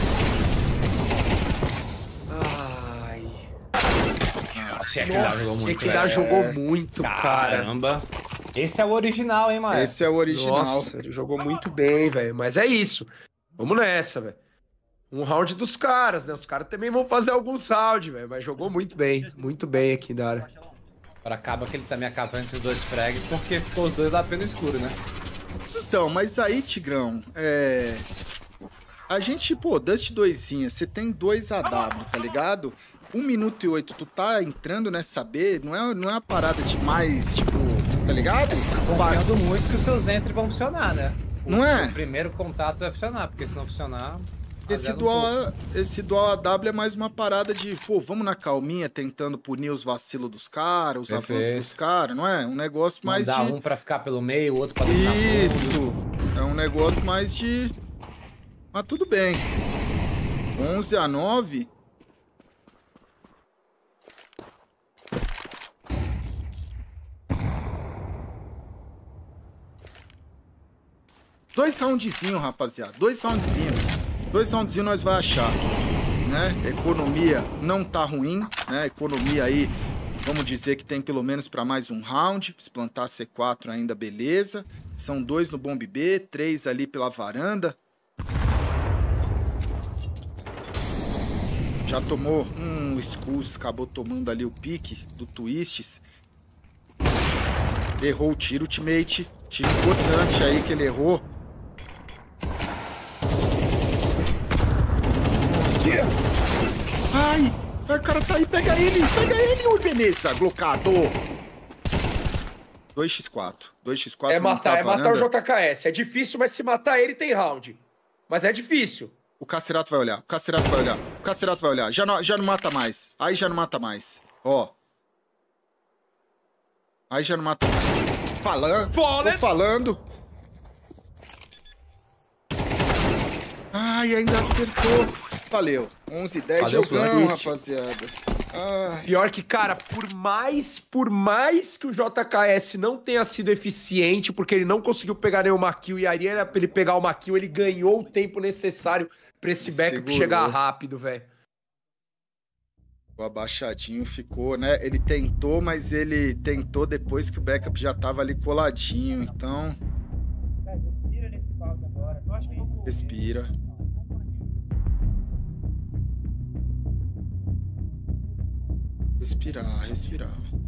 Ai... Nossa, é Nossa, é que dá jogou muito, cara. Caramba. Esse é o original, hein, Maia? Esse é o original. Nossa, ele jogou muito bem, velho. Mas é isso. Vamos nessa, velho. Um round dos caras, né? Os caras também vão fazer alguns rounds, velho. Mas jogou muito bem. Muito bem aqui da área. Agora acaba que ele também acabou esses dois frag, porque ficou os dois lá pelo escuro, né? Então, mas aí, Tigrão, é... A gente, pô, Dust doisinha, você tem dois A W, tá ligado? um minuto e oito, tu tá entrando nessa B, não é, não é uma parada de mais, tipo, tá ligado? Confiando muito que os seus entry vão funcionar, né? O, Não é? O primeiro contato vai funcionar, porque se não funcionar... Esse azeda um dual, pouco. esse dual A W é mais uma parada de, pô, vamos na calminha tentando punir os vacilos dos caras, os Perfeito. avanços dos caras, não é? Um negócio mais Mandar de... um pra ficar pelo meio, o outro pra dominar fundo. Isso! É um negócio mais de... Mas tudo bem. onze a nove... Dois roundzinhos, rapaziada. Dois roundzinhos. Dois roundzinhos nós vai achar. Né? Economia não tá ruim, né? Economia aí, vamos dizer que tem pelo menos para mais um round. Se plantar C quatro ainda, beleza. São dois no bomb B, três ali pela varanda. Já tomou um Skulls, acabou tomando ali o pique do Twists. Errou o tiro, ultimate. Tiro importante aí que ele errou. Ai, ai, o cara tá aí, pega ele, pega ele, ui, beleza, glocado. dois por quatro, dois por quatro. É matar, é matar o J K S. É difícil, mas se matar ele tem round. Mas é difícil. O Cacerato vai olhar, o Cacerato vai olhar, o Cacerato vai olhar. Já não, já não mata mais, aí já não mata mais, ó. Aí já não mata mais. Falando, tô falando. Ai, ainda acertou. Valeu. onze e dez Valeu, jogão, Twist. rapaziada. Ai. Pior que, cara, por mais, por mais que o J K S não tenha sido eficiente, porque ele não conseguiu pegar nenhuma kill e aí era pra ele pegar uma kill, ele ganhou o tempo necessário pra esse backup Segurou. chegar rápido, velho. O abaixadinho ficou, né? Ele tentou, mas ele tentou depois que o backup já tava ali coladinho, então... Respira nesse pause agora. Eu acho que eu vou... Respira. Respirar, respirar.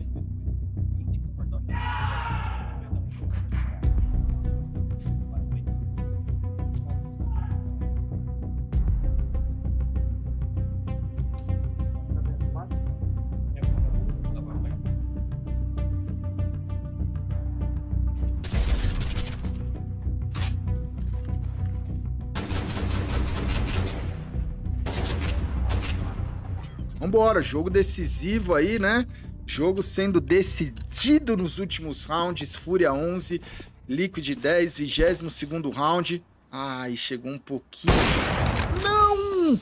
Vambora, jogo decisivo aí, né? Jogo sendo decidido nos últimos rounds. Fúria onze, Liquid dez, vigésimo segundo round. Ai, chegou um pouquinho. Não!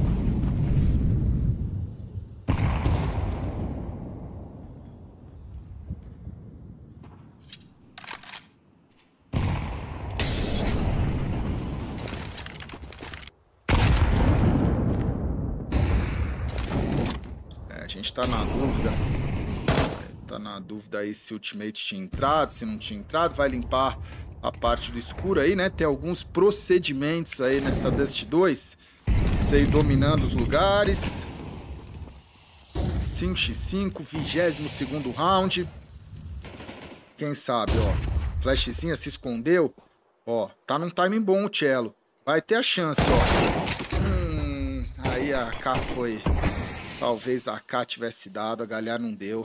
A gente tá na dúvida. Tá na dúvida aí se o Ultimate tinha entrado, se não tinha entrado. Vai limpar a parte do escuro aí, né? Tem alguns procedimentos aí nessa Dust dois. Você ir dominando os lugares. cinco por cinco, vigésimo segundo round. Quem sabe, ó. Flashzinha se escondeu. Ó, tá num timing bom o Cello. Vai ter a chance, ó. Hum, aí a K foi... Talvez a K tivesse dado, a Galhar não deu.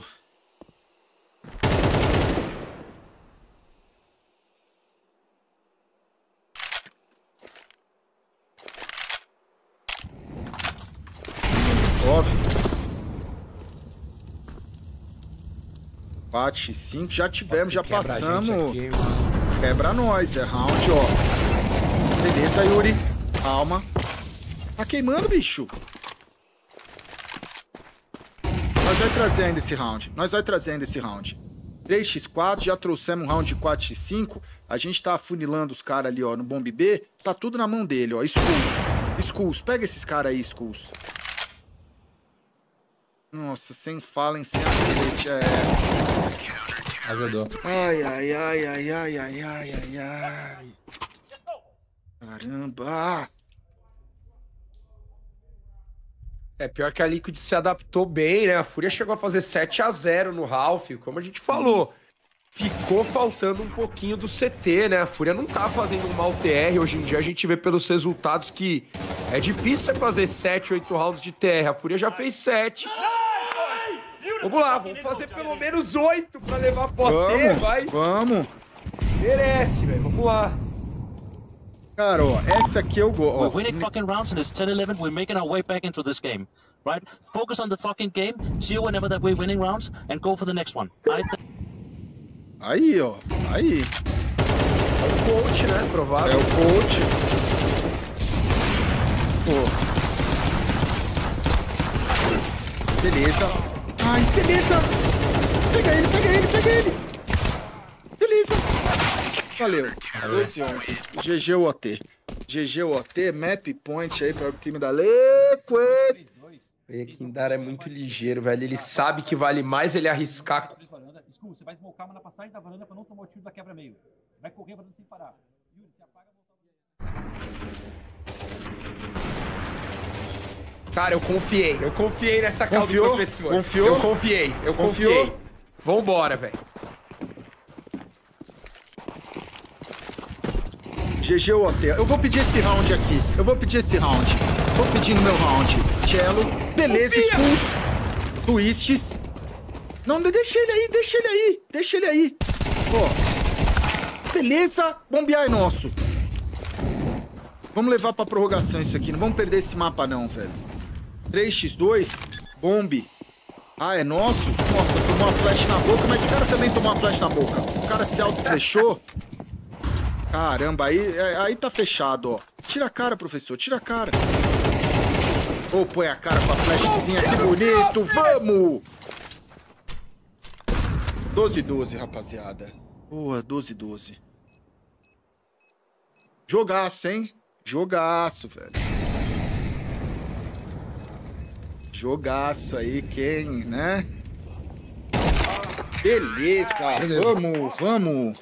quatro por cinco, já tivemos, já passamos. Aqui, quebra nós, é round, ó. Beleza, Yuri. Calma. Tá queimando, bicho. Nós vai trazer ainda esse round. Nós vai trazer ainda esse round. três por quatro, já trouxemos um round de quatro por cinco. A gente tá afunilando os caras ali, ó, no bomb B. Tá tudo na mão dele, ó. Skulls. Skulls. Pega esses caras aí, Skulls. Nossa, sem Fallen, sem apelete, é... Ajudou. Ai, ai, ai, ai, ai, ai, ai, ai, ai. Caramba. É, pior que a Liquid se adaptou bem, né? A Fúria chegou a fazer sete a zero no Ralph, como a gente falou. Ficou faltando um pouquinho do C T, né? A Fúria não tá fazendo um mau T R. Hoje em dia a gente vê pelos resultados que é difícil você fazer sete, oito rounds de T R. A Fúria já fez sete. Vamos lá, vamos fazer pelo menos oito pra levar pro T, vai. Vamos. Merece, velho. Vamos lá. Cara, ó, essa aqui eu gosto. We're winning fucking rounds and it's ten eleven. We're making our way back into this game, right? Focus on the fucking game. See whenever that we're winning rounds and go for the next one. Right? Aí, ó. Aí. É o coach, né? Provável. É o coach. Pô. Beleza. Ai, beleza. Pega ele, pega ele, pega ele. Beleza. Valeu. doze a onze. G G O T. G G O T, map point aí para o time da Liquid. O Kindar é muito ligeiro, velho. Ele sabe que vale mais ele arriscar. Você vai smocar na passagem da varanda para não tomar o tiro da quebra-meio. Vai correr a varanda sem parar. Yuri, se apaga a Cara, eu confiei. Eu confiei nessa calda do professor. Confiou? Eu confiei. Eu Confiou? confiei. Vambora, velho. G G O T. Eu vou pedir esse round aqui. Eu vou pedir esse round. Vou pedir no meu round. Cello. Beleza, Skulls. Twists. Não, deixa ele aí, deixa ele aí. Deixa ele aí. Ó. Beleza. Bombear é nosso. Vamos levar pra prorrogação isso aqui. Não vamos perder esse mapa não, velho. três por dois. Bombe. Ah, é nosso? Nossa, tomou uma flash na boca, mas o cara também tomou uma flash na boca. O cara se auto-flechou. Caramba, aí, aí tá fechado, ó. Tira a cara, professor, tira a cara. Ou oh, põe a cara com a flashzinha, que bonito, vamos! doze a doze, rapaziada. Boa, doze a doze. Jogaço, hein? Jogaço, velho. Jogaço aí, quem, né? Beleza, Beleza. vamos, vamos.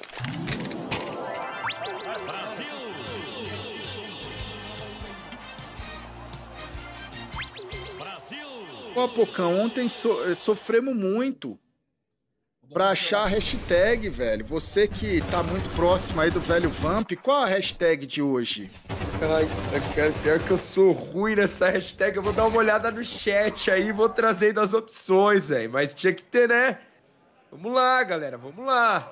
Pô, Pocão, ontem so sofremos muito pra achar a hashtag, velho. Você que tá muito próximo aí do velho Vamp, qual a hashtag de hoje? Ai, cara, pior que eu sou ruim nessa hashtag. Eu vou dar uma olhada no chat aí e vou trazendo as opções, velho. Mas tinha que ter, né? Vamos lá, galera, vamos lá.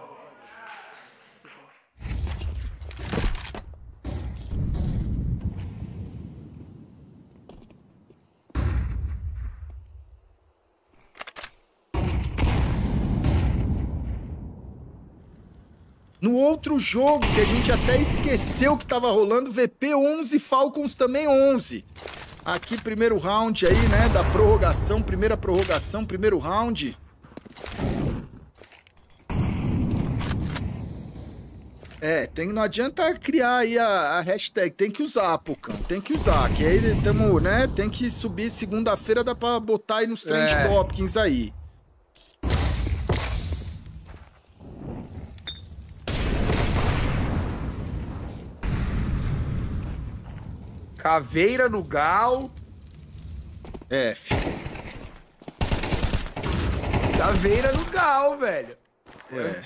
No outro jogo, que a gente até esqueceu que tava rolando, V P onze, Falcons também onze. Aqui, primeiro round aí, né, da prorrogação, primeira prorrogação, primeiro round. É, tem, não adianta criar aí a, a hashtag, tem que usar, Pocão, tem que usar, que aí tamo, né, tem que subir segunda-feira, dá pra botar aí nos trend É. topics aí. Caveira no Gal. F. Caveira no Gal, velho. Ué.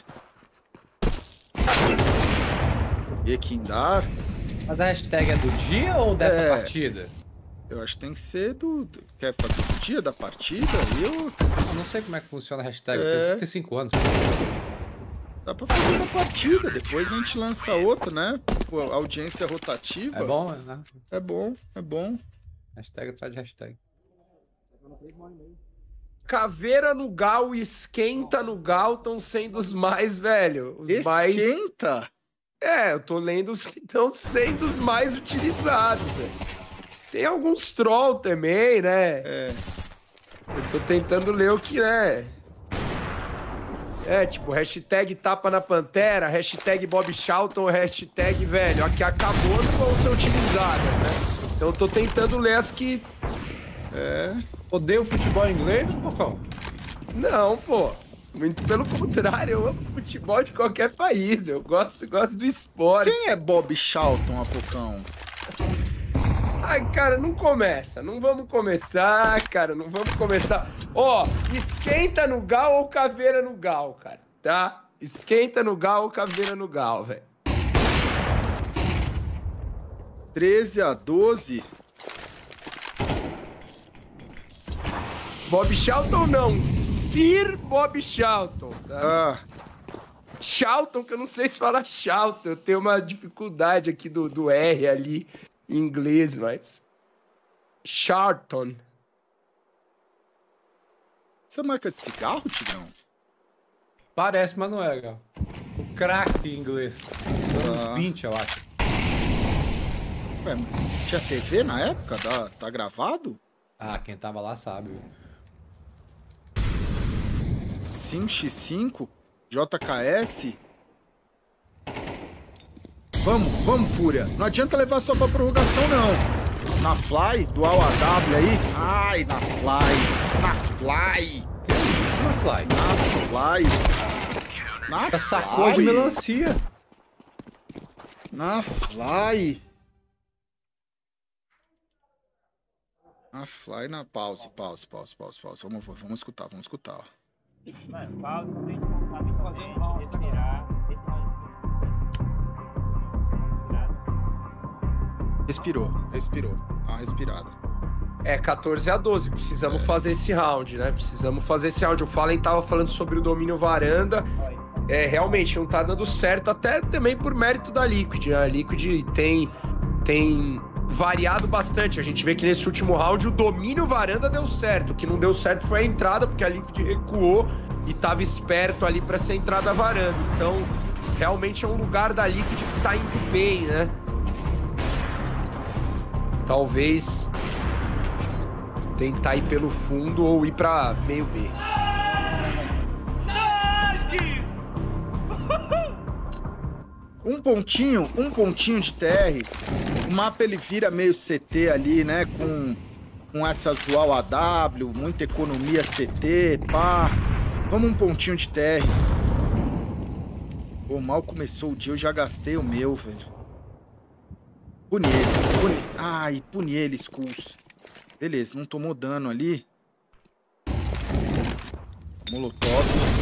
Equindar. Mas a hashtag é do dia ou dessa É. partida? Eu acho que tem que ser do... do- Quer fazer do dia da partida? Eu... Eu não sei como é que funciona a hashtag. É. Eu tenho trinta e cinco anos. Dá pra fazer na partida, depois a gente lança outra, né? Pô, audiência rotativa. É bom, né? É bom, é bom. Hashtag atrás de hashtag. Caveira no Gal e esquenta no Gal estão sendo os mais, velho. Os mais. Esquenta? É, eu tô lendo os que estão sendo os mais utilizados, velho. Tem alguns troll também, né? É. Eu tô tentando ler o que, né? É, tipo, hashtag tapa na pantera, hashtag Bob Charlton, hashtag, velho, a que acabou não vão ser utilizadas, né? Então eu tô tentando ler as que... É. Odeio futebol inglês, Pocão? Não, pô. Muito pelo contrário, eu amo futebol de qualquer país. Eu gosto, gosto do esporte. Quem é Bob Charlton, Apocão? Ai, cara, não começa. Não vamos começar, cara. Não vamos começar. Ó, esquenta no Gal ou caveira no Gal, cara. Tá? Esquenta no Gal ou caveira no Gal, velho. treze a doze. Bob Charlton não. Sir Bob Charlton. Tá? Ah, Charlton, que eu não sei se fala Charlton. Eu tenho uma dificuldade aqui do, do R ali em inglês, mas... Charlton. essa é marca de cigarro, Tigrão? Parece, mas não é, Gal. O crack em inglês. Anos Ah. vinte, eu acho. Ué, tinha T V na época? Tá, tá gravado? Ah, quem tava lá sabe. viu? cinco por cinco? J K S? Vamos, vamos, Fúria. Não adianta levar só pra prorrogação, não. Na Fly, dual A W aí. Ai, na Fly. Na Fly. Uma fly. Na Fly. Na Tá sacou de Fly. melancia. Na Fly. Na Fly, na pause, pause, pause, pause, pause. Vamos, vamos escutar, vamos escutar. Mano, pausa, tem que montar, tem que fazer um round, respirar. Esse round Respirou, respirou. Dá uma respirada. É, quatorze a doze. Precisamos fazer esse round, né? Precisamos fazer esse round. O Fallen tava falando sobre o domínio varanda. É, realmente, não tá dando certo, até também por mérito da Liquid, né? A Liquid tem, tem variado bastante. A gente vê que nesse último round o domínio varanda deu certo. O que não deu certo foi a entrada, porque a Liquid recuou e tava esperto ali pra ser entrada varanda. Então, realmente é um lugar da Liquid que tá indo bem, né? Talvez tentar ir pelo fundo ou ir pra meio B. Um pontinho, um pontinho de T R. O mapa ele vira meio C T ali, né? Com com essas dual A W, muita economia C T, pá. Vamos um pontinho de T R. Pô, mal começou o dia, eu já gastei o meu, velho. Pune ele, pune... Ai, pune ele, Skulls. Beleza, não tomou dano ali. Molotov.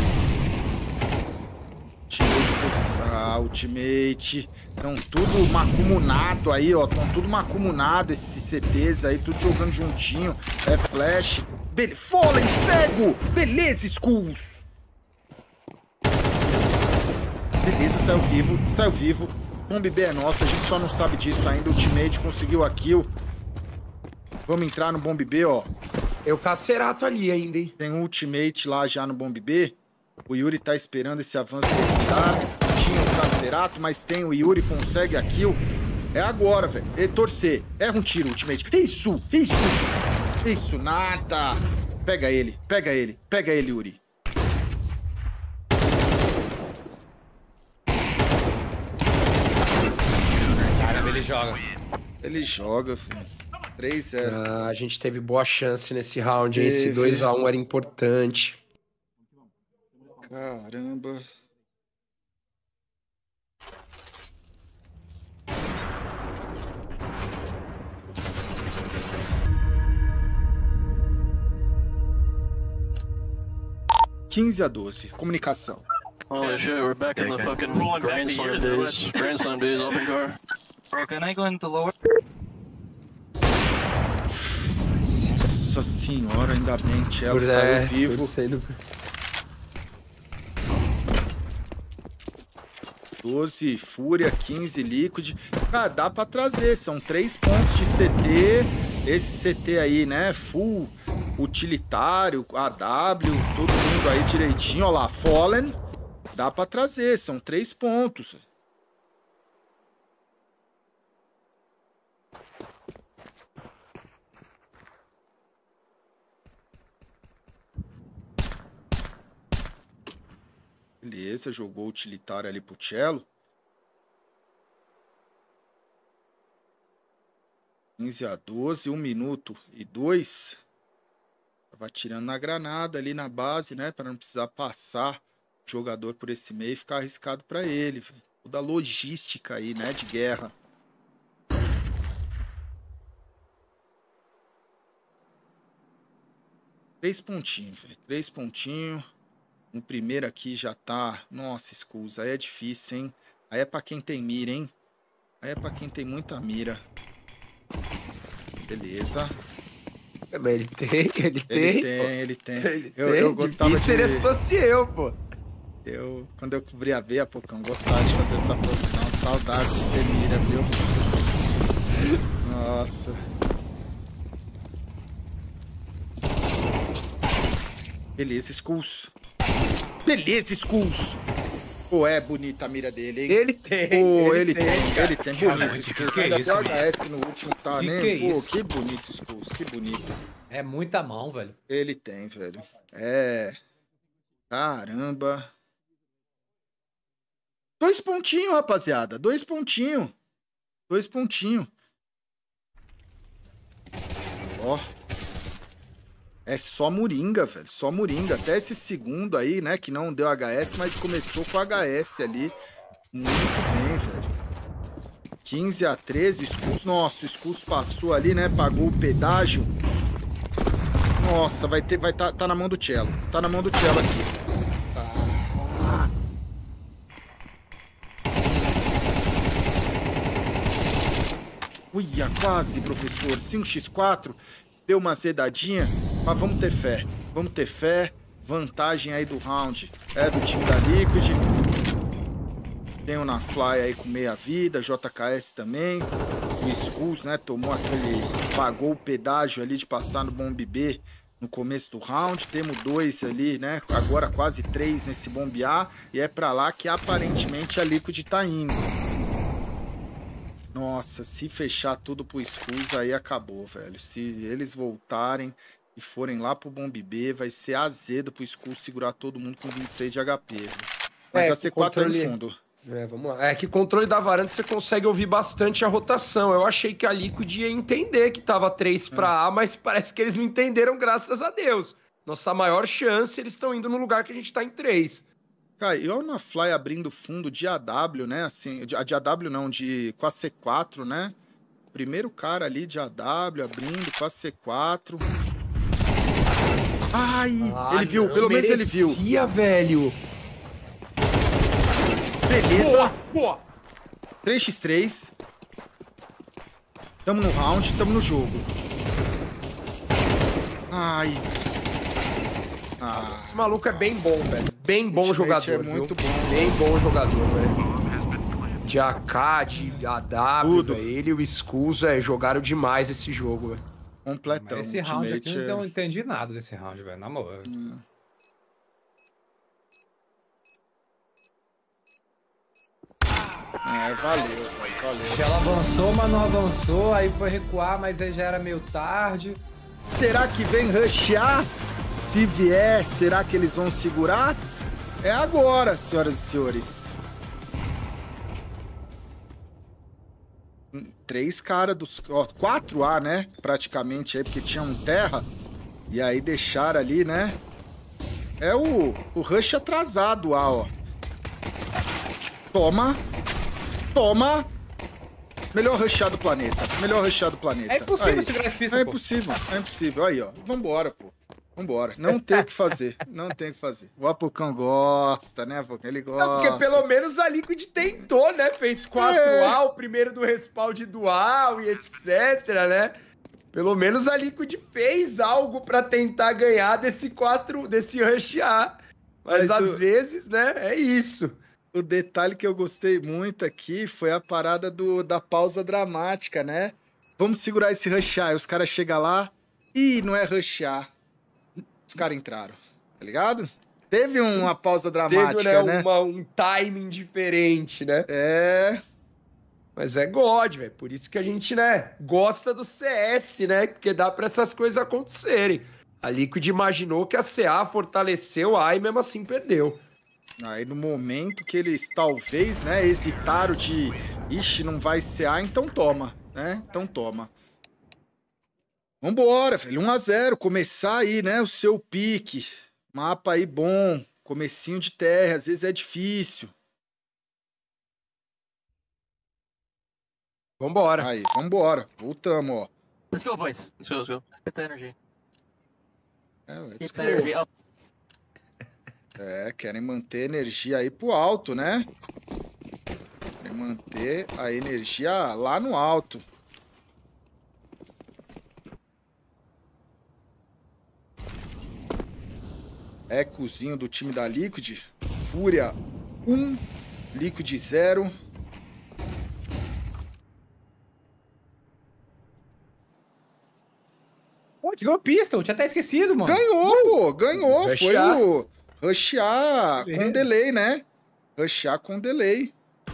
Tirou de posição, ultimate. Estão tudo macumunado aí, ó. Estão tudo macumunado esses C Ts aí, tudo jogando juntinho. É flash. Be Fallen cego! Beleza, Skulls! Beleza, saiu vivo, saiu vivo. Bomb B é nosso, a gente só não sabe disso ainda. O ultimate conseguiu a kill. Vamos entrar no Bomb B, ó. Tem o Cacerato ali ainda, hein? Tem um ultimate lá já no Bomb B. O Yuri tá esperando esse avanço do Tinha o Cacerato, mas tem o Yuri, consegue a kill. É agora, velho. É torcer. Erra um tiro, ultimate. Isso, isso. Isso, nada. Pega ele, pega ele, pega ele, Yuri. Caramba, ele joga. Ele joga, filho. três a zero. Ah, a gente teve boa chance nesse round, hein? Esse Teve. dois a um era importante. Caramba. quinze a doze. Comunicação. Holy shit, we're back in the fucking Grand Slam days. Grand Slam days, open car. Bro, can I go into lower? Nossa senhora, ainda bem, Cello Por- saiu é, vivo. torcendo- doze Fúria, quinze Liquid. Cara, dá pra trazer. São três pontos de C T. Esse C T aí, né? Full utilitário, A W, todo mundo aí direitinho. Ó lá, Fallen. Dá pra trazer. São três pontos. Beleza, jogou o utilitário ali pro Cello. quinze a doze, um minuto e dois. Tava tirando na granada ali na base, né? Para não precisar passar o jogador por esse meio e ficar arriscado para ele. Véio. Toda a logística aí, né? De guerra. Três pontinhos, velho. Três pontinhos. O primeiro aqui já tá... Nossa, escusa. Aí é difícil, hein? Aí é pra quem tem mira, hein? Aí é pra quem tem muita mira. Beleza. Mas ele tem, ele tem. Ele tem, ele tem. Ele eu, tem. eu gostava Difícil seria de... se fosse eu, pô. Eu, quando eu cobri a veia, Pocão, gostava de fazer essa posição. Saudades de ter mira, viu? Nossa. Beleza, Skulls. Beleza, Skulls. Pô, é bonita a mira dele, hein? Ele tem. Pô, ele, tem, cara. ele tem. Cara, Bonito, que Skulls. que é Ainda isso, deu mano? H F no último, tá, Que né? que é Pô, isso? que bonito, Skulls. Que bonito. É muita mão, velho. Ele tem, velho. É. Caramba. Dois pontinhos, rapaziada. Dois pontinhos. Dois pontinhos. Ó. É só Moringa, velho. Só Moringa. Até esse segundo aí, né? Que não deu H S, mas começou com H S ali. Muito bem, velho. quinze a treze. Skulls. Nossa, o Skulls passou ali, né? Pagou o pedágio. Nossa, vai ter, vai tá, tá na mão do Cello. Tá na mão do Cello aqui. Ah. Uia, quase, professor. cinco por quatro. Deu uma zedadinha, mas vamos ter fé. Vamos ter fé. Vantagem aí do round. É do time da Liquid. Tem o Nafly aí com meia vida. J K S também. O Skulls, né? Tomou aquele... Pagou o pedágio ali de passar no Bomb B no começo do round. Temos dois ali, né? Agora quase três nesse Bomb A. E é pra lá que aparentemente a Liquid tá indo. Nossa, se fechar tudo pro Skulls, aí acabou, velho. Se eles voltarem e forem lá pro Bomb B, vai ser azedo pro Skulls segurar todo mundo com vinte e seis de H P, velho. Mas É, a C quatro controle... tá no fundo. É, vamos lá. É que controle da varanda você consegue ouvir bastante a rotação. Eu achei que a Liquid ia entender que tava três pra A, mas parece que eles não entenderam, graças a Deus. Nossa maior chance, eles estão indo no lugar que a gente tá em três. Cara, e olha na Fly abrindo fundo de A W, né? Assim, de, de A W não, de com a C quatro, né? Primeiro cara ali de A W abrindo com a C quatro. Ai, Ah, ele viu, não, pelo menos ele viu. merecia, velho. Beleza. Boa. três contra três. Tamo no round, tamo no jogo. Ai. Ah. Esse maluco é bem bom, velho. Bem bom Ultimate jogador, é muito viu? bom. Bem bom jogador, velho. De A K, de A W, Tudo. velho. Ele e o Skulls, é, jogaram demais esse jogo, velho. Completão. Mas esse round aqui Ultimate eu é- não entendi nada desse round, velho. Na moral. É, valeu, velho, valeu. Ela avançou, mas não avançou. Aí foi recuar, mas aí já era meio tarde. Será que vem rushear? Se vier, será que eles vão segurar? É agora, senhoras e senhores. Hum, Três caras dos... Ó, quatro A, né? Praticamente aí, porque tinha um terra. E aí deixaram ali, né? É o, o rush atrasado A, ó. Toma. Toma. Melhor rushar do planeta. Melhor rushar do planeta. É impossível Aí. segurar esse pista, É pô. impossível, é impossível. Aí, ó. Vambora, pô. Vambora. Não tem o que fazer. Não tem o que fazer. O Apocão gosta, né, Apocão? Ele gosta. Não, porque pelo menos a Liquid tentou, né? Fez quatro A, É. o primeiro do respawn dual e etc, né? Pelo menos a Liquid fez algo pra tentar ganhar desse quatro, desse rush A. Mas, Mas às o- vezes, né, é isso. O detalhe que eu gostei muito aqui foi a parada do, da pausa dramática, né? Vamos segurar esse rushar. Aí os caras chegam lá. Ih, não é rushar. Os caras entraram. Tá ligado? Teve uma pausa dramática, Teve, né, né? uma- um timing diferente, né? É. Mas é God, velho. Por isso que a gente, né, gosta do C S, né? Porque dá pra essas coisas acontecerem. A Liquid imaginou que a C A fortaleceu a A e mesmo assim perdeu. Aí no momento que eles talvez, né, hesitaram de... Ixi, não vai ser A, então toma, né? Então toma. Vambora, velho. um a zero. Começar aí, né, o seu pique. Mapa aí bom. Comecinho de terra. Às vezes é difícil. Vambora. Aí, vambora. Voltamos, ó. Let's go, boys. Let's go, let's go. Get the energy. É, let's Get go. the energy up. É, querem manter a energia aí pro alto, né? Querem manter a energia lá no alto. Ecozinho do time da Liquid. Fúria um, Liquid zero. Pô, tirou pistol, tinha até esquecido, mano. Ganhou, pô, ganhou. Foi Rushear. o rushear Beleza. com delay, né? Rushear com delay.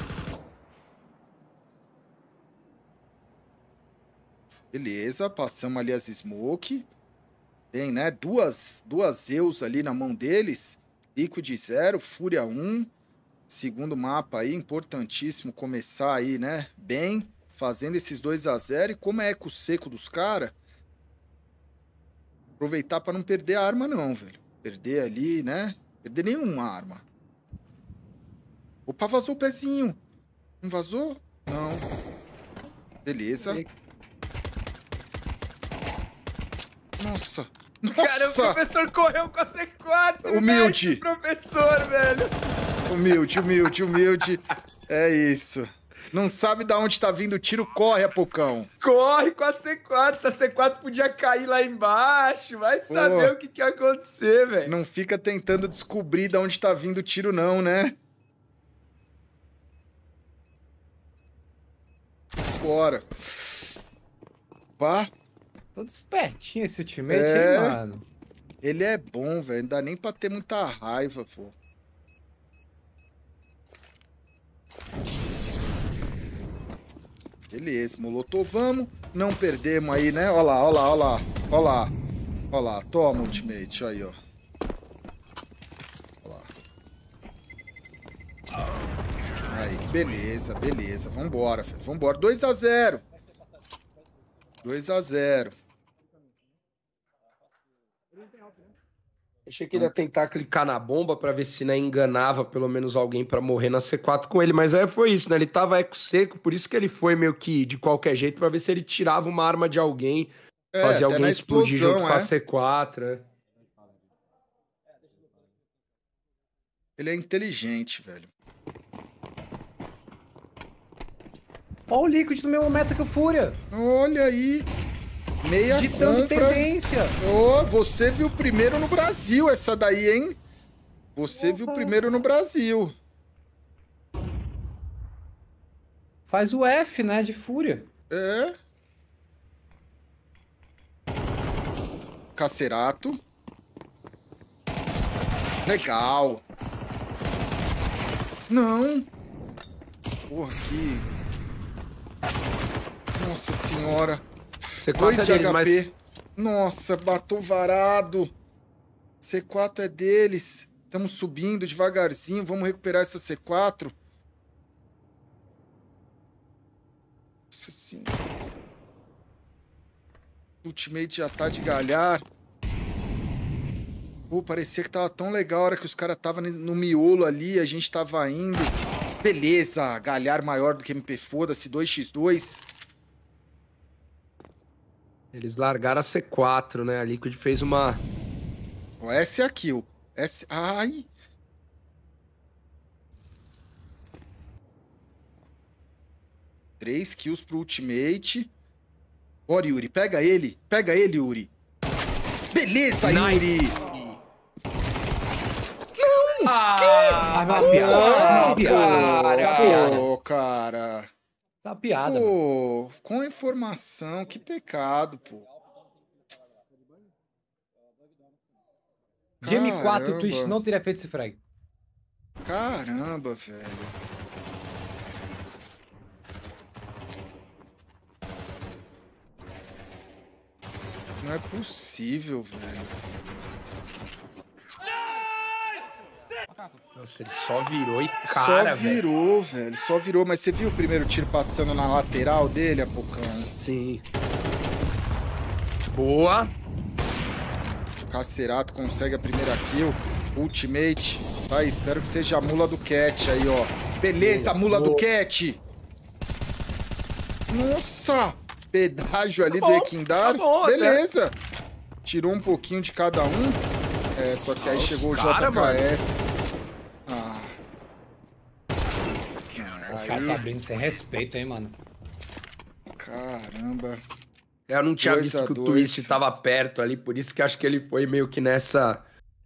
Beleza, passamos ali as smoke. Tem, né? Duas, duas Zeus ali na mão deles. Liquid zero, Fúria um. Segundo mapa aí, importantíssimo começar aí, né? Bem, fazendo esses dois a zero. E como é eco seco dos caras, aproveitar pra não perder a arma não, velho. Perder ali, né? Perder nenhuma arma. Opa, vazou o pezinho. Não vazou? Não. Beleza. Nossa. Cara, o Nossa. professor correu com a C quatro. Humilde. Nice, professor, velho. Humilde, humilde, humilde. É isso. Não sabe da onde tá vindo o tiro, corre, Apocão. Corre com a C quatro. Se a C quatro podia cair lá embaixo, vai saber Pô. o que, que ia acontecer, velho. Não fica tentando descobrir da onde tá vindo o tiro, não, né? Bora. Vá. Todo espertinho esse ultimate, É. hein, mano? Ele é bom, velho. Não dá nem pra ter muita raiva, pô. Beleza, molotovamos. Não perdemos aí, né? Ó lá, ó lá, ó lá. Ó lá. Ó lá, toma, ultimate. Aí, ó. Ó lá. Aí. aí, que beleza, beleza. Vambora, velho. Vambora. dois a zero. dois a zero. Achei que ele ia tentar clicar na bomba pra ver se, né, enganava pelo menos alguém pra morrer na C quatro com ele. Mas aí foi isso, né? Ele tava eco seco, por isso que ele foi meio que de qualquer jeito pra ver se ele tirava uma arma de alguém, É, fazia até alguém na explodir explosão, junto com é. a C quatro, né? Ele é inteligente, velho. Ó o Liquid no mesmo meta que o Fúria. Olha aí. Meia Ditando compra. tendência. Ô, você viu primeiro no Brasil essa daí, hein? Você Opa. viu primeiro no Brasil. Faz o F, né, de Fúria. É. Cacerato. Legal. Não. Porra, que... Nossa senhora. C quatro dois é de deles, H P. mas... Nossa, batou varado. C quatro é deles. Estamos subindo devagarzinho. Vamos recuperar essa C quatro. Nossa senhora. Ultimate já tá de galhar. Pô, parecia que tava tão legal a hora que os caras estavam no miolo ali, a gente tava indo. Beleza, galhar maior do que M P, foda-se, dois contra dois. Eles largaram a C quatro, né? A Liquid fez uma... Ó, essa é a kill. Essa... Ai! Três kills pro Ultimate. Bora, Yuri, pega ele. Pega ele, Yuri. Beleza, Nice. Yuri! Ah, uma piada. Ah, Uma piada. pô, cara. Tá uma piada, mano. Pô, com informação, que pecado, pô. De M quatro, o Caramba. Twitch não teria feito esse frag. Caramba, velho. Não é possível, velho. Nossa, ele só virou e cara, Só velho. virou, velho. Só virou. Mas você viu o primeiro tiro passando na lateral dele, Apocão? Sim. Boa. Cacerato consegue a primeira kill. Ultimate. Tá aí, espero que seja a mula do Cat aí, ó. Beleza, a mula do Cat. Nossa! Pedágio ali Tá do bom, Equindar. tá bom até. Beleza. Tirou um pouquinho de cada um. É, só que aí Os chegou o cara, J K S. Ah. Os Aí, caras tá abrindo sem respeito, hein, mano. caramba. Eu não tinha Dois visto a que o dois. Twist tava perto ali, por isso que acho que ele foi meio que nessa...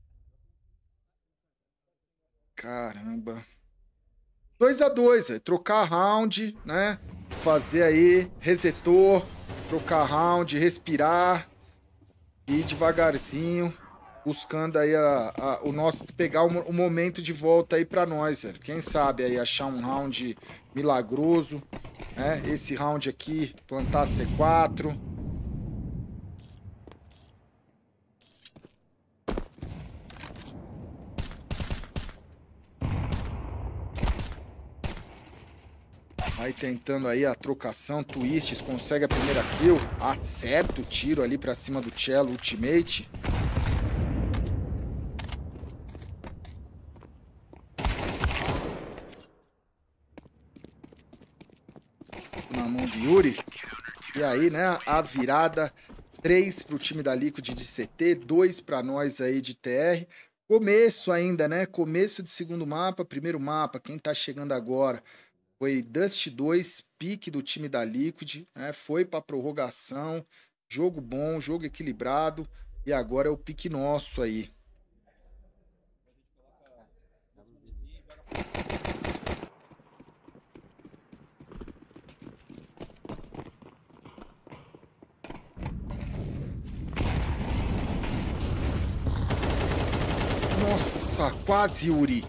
Caramba. dois a dois, velho. Trocar round, né? Fazer aí, resetou, trocar round, respirar. E devagarzinho, buscando aí a, a- o nosso... Pegar o, mo- o momento de volta aí pra nós, velho. Quem sabe aí achar um round milagroso, né? Esse round aqui, plantar C quatro. Vai tentando aí a trocação, Twists consegue a primeira kill, acerta o tiro ali pra cima do Cello Ultimate. Na mão de Yuri. E aí, né, a virada, três pro time da Liquid de C T, dois pra nós aí de T R. Começo ainda, né, começo de segundo mapa, primeiro mapa, quem tá chegando agora... Foi Dust dois, pique do time da Liquid, né? Foi pra prorrogação, jogo bom, jogo equilibrado, e agora é o pique nosso aí. Nossa, quase, Yuri.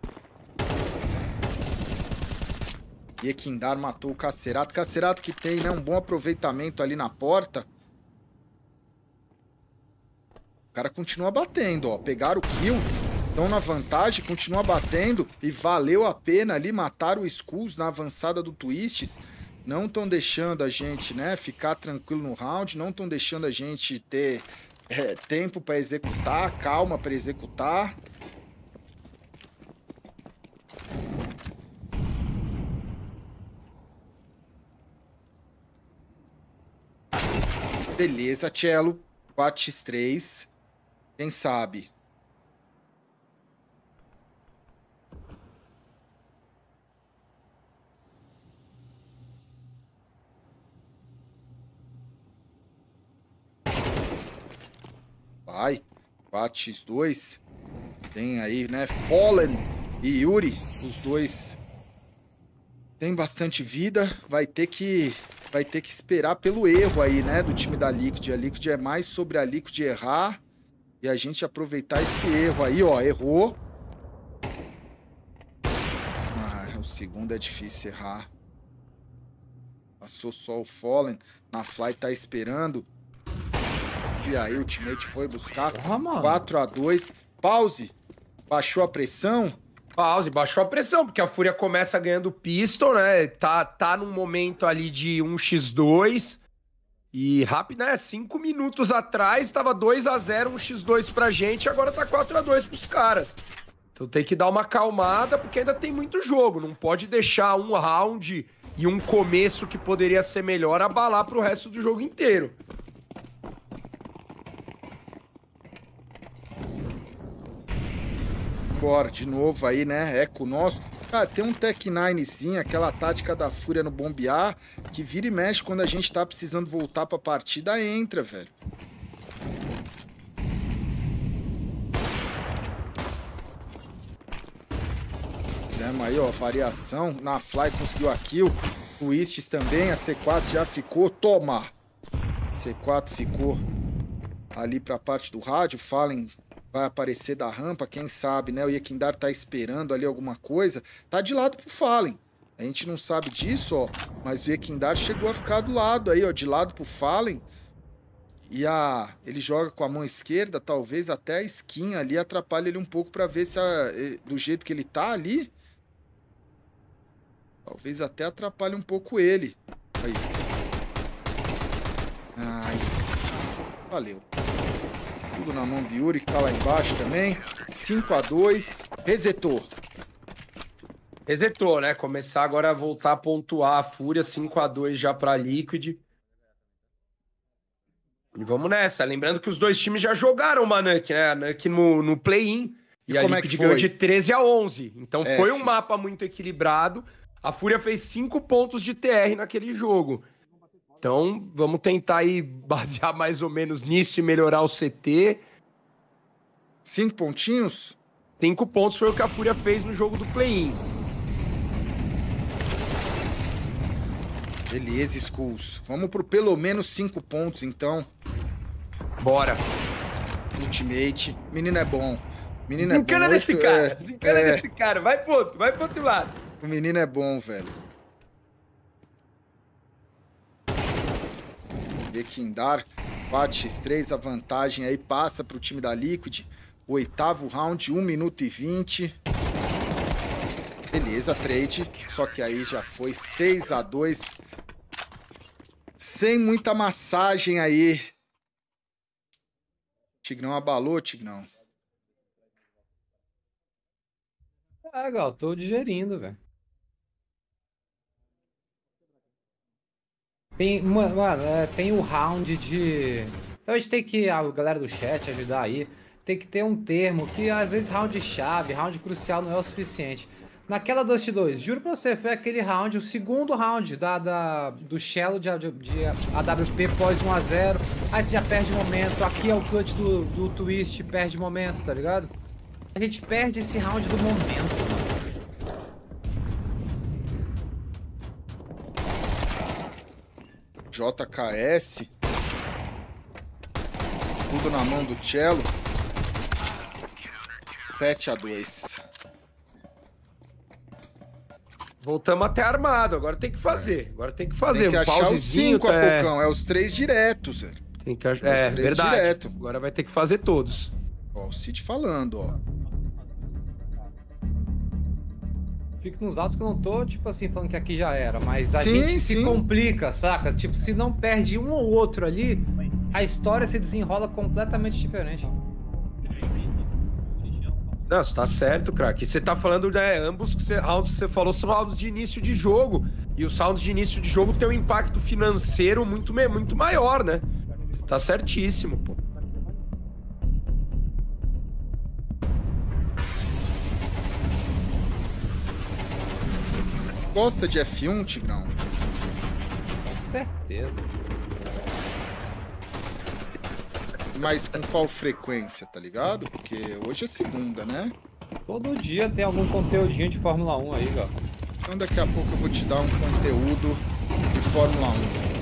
E Equindar matou o Cacerato. Cacerato que tem, né, um bom aproveitamento ali na porta. O cara continua batendo, ó. Pegaram o kill. estão na vantagem, continua batendo e valeu a pena ali matar o Skulls na avançada do Twists. Não estão deixando a gente, né, ficar tranquilo no round, não estão deixando a gente ter é, tempo para executar, calma para executar. Beleza, Cello, quatro por três, quem sabe? Vai, quatro por dois, tem aí, né, Fallen e Yuri, os dois tem bastante vida, vai ter que... Vai ter que esperar pelo erro aí, né, do time da Liquid. A Liquid é mais sobre a Liquid errar e a gente aproveitar esse erro aí, ó. Errou. Ah, o segundo é difícil errar. Passou só o Fallen. Na Fly tá esperando. E aí o teammate foi buscar. Ah, quatro a dois. Pause. Baixou a pressão. Pause, baixou a pressão, porque a Fúria começa ganhando pistol, né? Tá, tá num momento ali de um por dois. E rápido, né? Cinco minutos atrás tava dois a zero, um por dois pra gente, agora tá quatro a dois pros caras. Então tem que dar uma acalmada, porque ainda tem muito jogo. Não pode deixar um round e um começo que poderia ser melhor abalar pro resto do jogo inteiro. Bora, de novo aí, né? Eco nosso. Cara, tem um Tech ninezinho, aquela tática da Fúria no bombear, que vira e mexe quando a gente tá precisando voltar pra partida, entra, velho. Fizemos aí, ó, variação. Na Fly conseguiu a kill. Twists também, a C quatro já ficou. Toma! C quatro ficou ali pra parte do rádio. Fallen vai aparecer da rampa, quem sabe, né? O Yekindar tá esperando ali alguma coisa. Tá de lado pro Fallen. A gente não sabe disso, ó. Mas o Yekindar chegou a ficar do lado aí, ó. De lado pro Fallen. E a... ele joga com a mão esquerda. Talvez até a skin ali atrapalhe ele um pouco pra ver se a... do jeito que ele tá ali. Talvez até atrapalhe um pouco ele. Aí. Ai. Valeu. Tudo na mão do Yuri, que tá lá embaixo também. cinco a dois. Resetou. Resetou, né? Começar agora a voltar a pontuar a Fúria. cinco a dois já pra Liquid. E vamos nessa. Lembrando que os dois times já jogaram uma Nuke, né? A Nuke no, no play-in. E, e a Liquid é ganhou de treze a onze. Então é, foi um sim. mapa muito equilibrado. A Fúria fez cinco pontos de T R naquele jogo. Então, vamos tentar aí basear mais ou menos nisso e melhorar o C T. Cinco pontinhos? Cinco pontos foi o que a Fúria fez no jogo do play-in. Beleza, Skulls. Vamos por pelo menos cinco pontos, então. Bora. Ultimate. Menino é bom. Menino Desencana é bom. desse cara. É, Desencana é... desse cara. Vai pro outro. Vai pro outro lado. O menino é bom, velho. Yekindar, quatro por três, a vantagem aí passa para o time da Liquid. O oitavo round, um minuto e vinte. Beleza, trade. Só que aí já foi seis a dois. Sem muita massagem aí. Tigrão abalou, Tigrão. É legal, tô digerindo, velho. Tem, mano, é, tem o round de... Então a gente tem que, a galera do chat ajudar aí, tem que ter um termo que às vezes round-chave, round crucial não é o suficiente. Naquela Dust dois, juro pra você, foi aquele round, o segundo round da, da, do Shello de, de, de A W P pós um a zero, aí você já perde momento, aqui é o clutch do, do Twist, perde momento, tá ligado? A gente perde esse round do momento, mano. J K S. Tudo na mão do Cello. sete a dois. Voltamos até armado. Agora tem que fazer. Agora tem que fazer. Tem que um achar os cinco, é... Apocão. É os três diretos, velho. Tem que achar... É, três verdade. Direto. Agora vai ter que fazer todos. Ó, o Cid falando, ó. fico nos altos que eu não tô, tipo assim, falando que aqui já era, mas a Sim, gente sim. se complica, saca? Tipo, se não perde um ou outro ali, a história se desenrola completamente diferente. Não, você tá certo, craque. Você tá falando, né, ambos que você, rounds que você falou são rounds de início de jogo. E os rounds de início de jogo tem um impacto financeiro muito, muito maior, né? Tá certíssimo, pô. Gosta de F um, Tigrão? Com certeza. Mas com qual frequência, tá ligado? Porque hoje é segunda, né? Todo dia tem algum conteúdinho de Fórmula um aí, ó. Então daqui a pouco eu vou te dar um conteúdo de Fórmula um.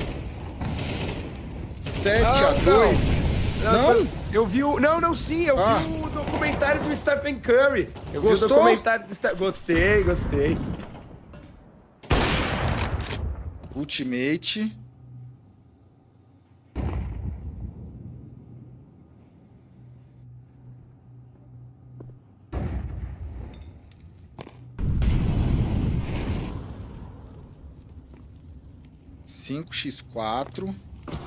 sete a dois. Não, Não? eu vi o... Não, não, sim, eu Ah. vi o documentário do Stephen Curry. Eu Gostou? vi o documentário do Stephen... Gostei, gostei. Ultimate. cinco por quatro.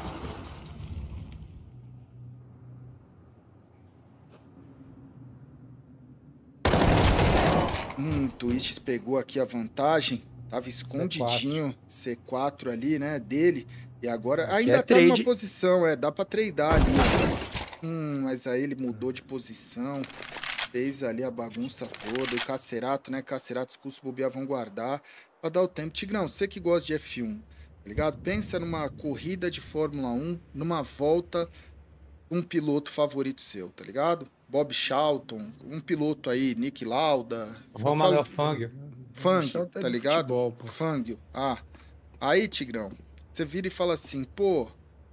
Hum, Twists pegou aqui a vantagem. Tava escondidinho C quatro ali, né, dele. E agora ainda é tá numa trade. posição, é, dá pra tradar ali. Hum, mas aí ele mudou de posição. Fez ali a bagunça toda. E Cacerato, né, Cacerato, os custos bobear vão guardar pra dar o tempo. Tigrão, você que gosta de F um, tá ligado? Pensa numa corrida de Fórmula um, numa volta, um piloto favorito seu, tá ligado? Bob Charlton, um piloto aí, Nick Lauda. Romain Fangio. Fangio, Tá tá de ligado? futebol, pô. Fangio. Ah. Aí, Tigrão, você vira e fala assim, pô,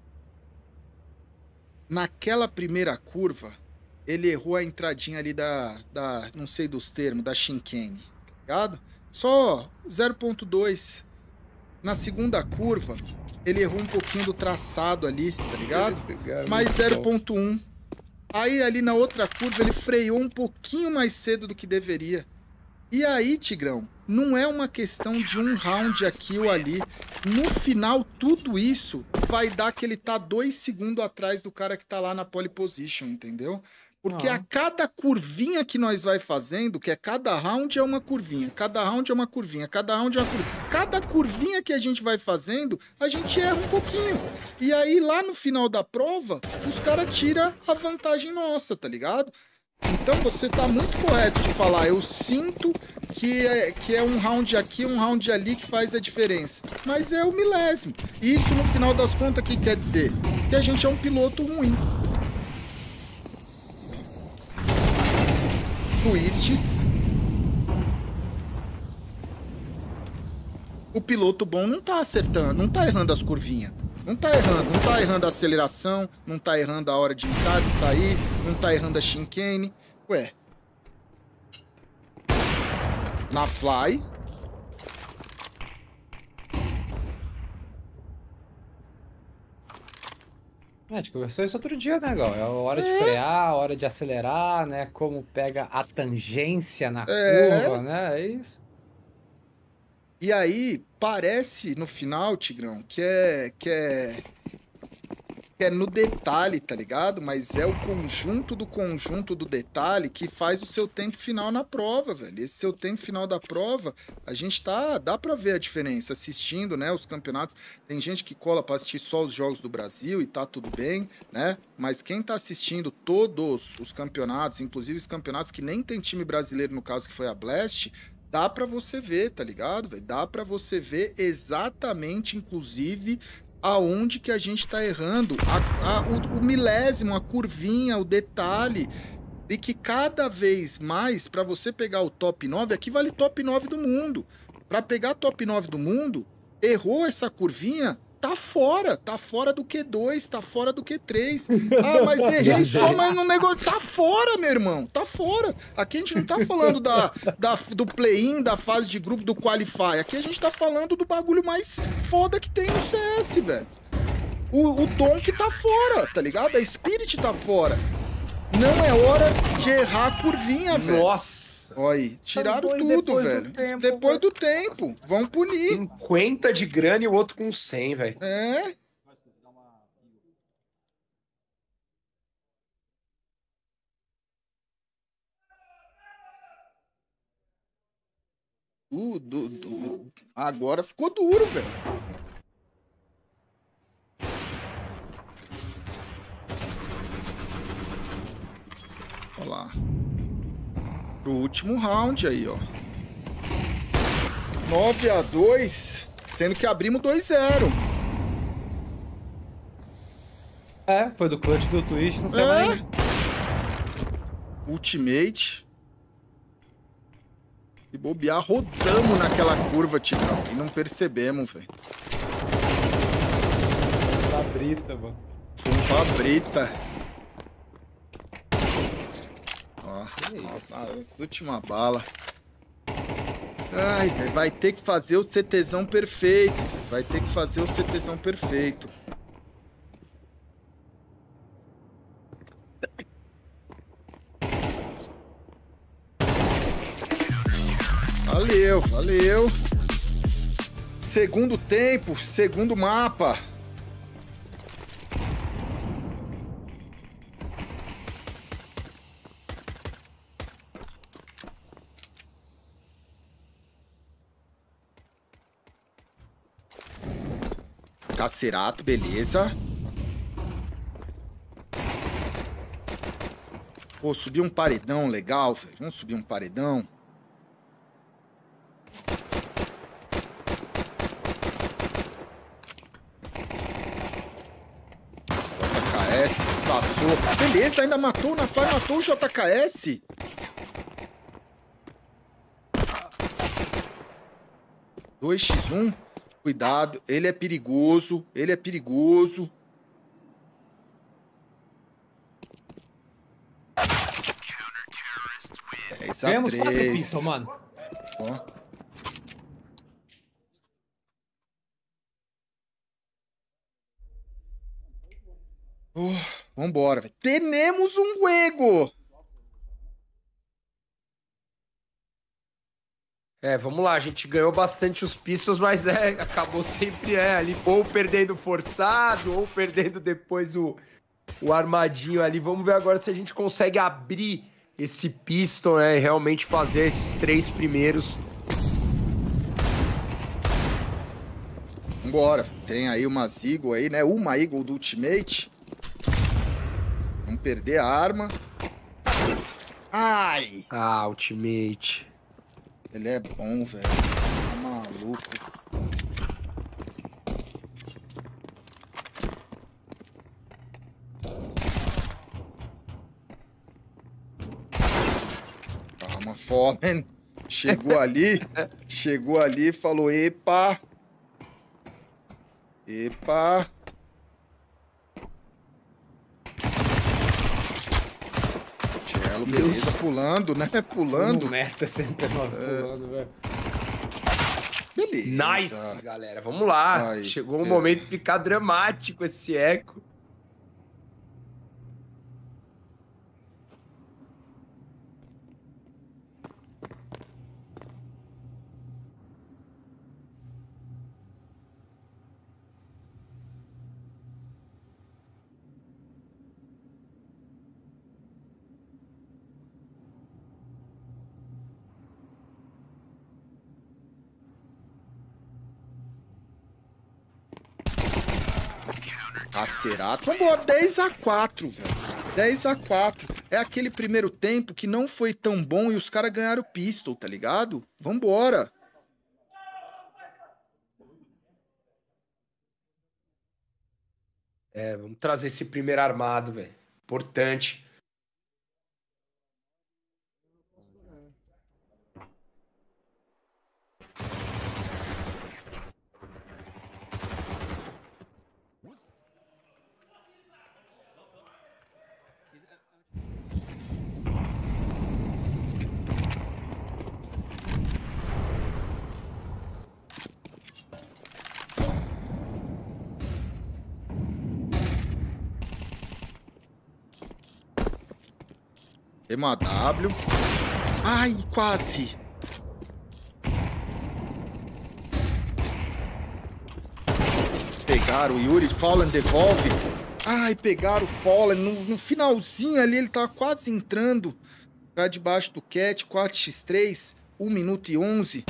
naquela primeira curva, ele errou a entradinha ali da, da não sei dos termos, da chicane, tá ligado? Só zero ponto dois. Na segunda curva, ele errou um pouquinho do traçado ali, tá ligado? Mais zero ponto um. Aí ali na outra curva ele freou um pouquinho mais cedo do que deveria. E aí, Tigrão, não é uma questão de um round aqui ou ali. No final, tudo isso vai dar que ele tá dois segundos atrás do cara que tá lá na pole position, entendeu? Porque Ah. a cada curvinha que nós vai fazendo, que é cada round é uma curvinha, cada round é uma curvinha, cada round é uma curvinha. Cada curvinha que a gente vai fazendo, a gente erra um pouquinho. E aí, lá no final da prova, os caras tiram a vantagem nossa, tá ligado? Então você tá muito correto de falar, eu sinto que é, que é um round aqui, um round ali que faz a diferença. Mas é o milésimo. E isso, no final das contas, o que quer dizer? Que a gente é um piloto ruim. Twists. O piloto bom não tá acertando, não tá errando as curvinhas. Não tá errando, não tá errando a aceleração, não tá errando a hora de entrar, de sair, não tá errando a chicane. Ué. Na fly. É, a gente conversou isso outro dia, né, Gal? É a hora de frear, a hora de acelerar, né? Como pega a tangência na É. curva, né? É isso. E aí, parece no final, Tigrão, que é, que é, que é no detalhe, tá ligado? Mas é o conjunto do conjunto do detalhe que faz o seu tempo final na prova, velho. Esse seu tempo final da prova, a gente tá, dá pra ver a diferença assistindo, né, os campeonatos. Tem gente que cola pra assistir só os jogos do Brasil e tá tudo bem, né? Mas quem tá assistindo todos os campeonatos, inclusive os campeonatos que nem tem time brasileiro, no caso que foi a Blast, dá pra você ver, tá ligado, velho? Dá pra você ver exatamente, inclusive, aonde que a gente tá errando. A, a, o, o milésimo, a curvinha, o detalhe. E que cada vez mais, pra você pegar o top nove, aqui vale top nove do mundo. Pra pegar top nove do mundo, errou essa curvinha, tá fora. Tá fora do Q dois, tá fora do Q três. Ah, mas errei só mais no negócio. Tá fora, meu irmão. Tá fora. Aqui a gente não tá falando da, da, do play-in, da fase de grupo, do qualify. Aqui a gente tá falando do bagulho mais foda que tem no C S, velho. O, o Donk tá fora, tá ligado? A Spirit tá fora. Não é hora de errar a curvinha, velho. Nossa! Olha aí, tiraram dois tudo, depois do velho. tempo, depois velho. do tempo. Vão punir. cinquenta de grana e o outro com cem, velho. É. Tudo, tudo. Agora ficou duro, velho. Olha lá. Pro último round aí, ó. nove a dois, sendo que abrimos dois zero. É, foi do clutch do Twitch, não sei É. mais. Ultimate. E bobear, rodamos naquela curva, Tigrão. E não percebemos, velho. Da brita, mano. Fomos pra brita. Ó, Que ó, isso? essa última bala. Ai, velho, vai ter que fazer o CTzão perfeito. Vai ter que fazer o CTzão perfeito. Valeu, valeu. Segundo tempo, segundo mapa. Cacerato, beleza. Pô, subir um paredão legal, velho. Vamos subir um paredão. J K S, passou. Beleza, ainda matou na fly, matou o J K S. dois por um. Cuidado, ele é perigoso, ele é perigoso. dez a Ganhamos quatro três. pistas, mano. Ó. Oh, vambora, velho. Temos um juego. É, vamos lá, a gente ganhou bastante os pistols, mas é, acabou sempre é, ali ou perdendo forçado, ou perdendo depois o, o armadinho ali. Vamos ver agora se a gente consegue abrir esse pistol, né, e realmente fazer esses três primeiros. Vambora, tem aí uma Eagle aí, né? Uma Eagle do Ultimate. Vamos perder a arma. Ai! Ah, Ultimate. Ele é bom, velho. Tá maluco. Calma, Fallen. Chegou ali. Chegou ali e falou, epa. Epa. Cello, beleza. Pulando, né? Pulando. Um meta sessenta e nove pulando, velho. Beleza. Nice, galera. Vamos lá. Ai, Chegou o é. momento de ficar dramático esse eco. Cacerato. Vambora, dez a quatro, velho. dez a quatro. É aquele primeiro tempo que não foi tão bom e os caras ganharam o pistol, tá ligado? Vambora. É, vamos trazer esse primeiro armado, velho. Importante. Tem uma W. Ai, quase. Pegaram o Yuri, Fallen devolve. Ai, pegaram o Fallen. No, no finalzinho ali, ele tava quase entrando pra debaixo do Cat. quatro por três, um minuto e onze.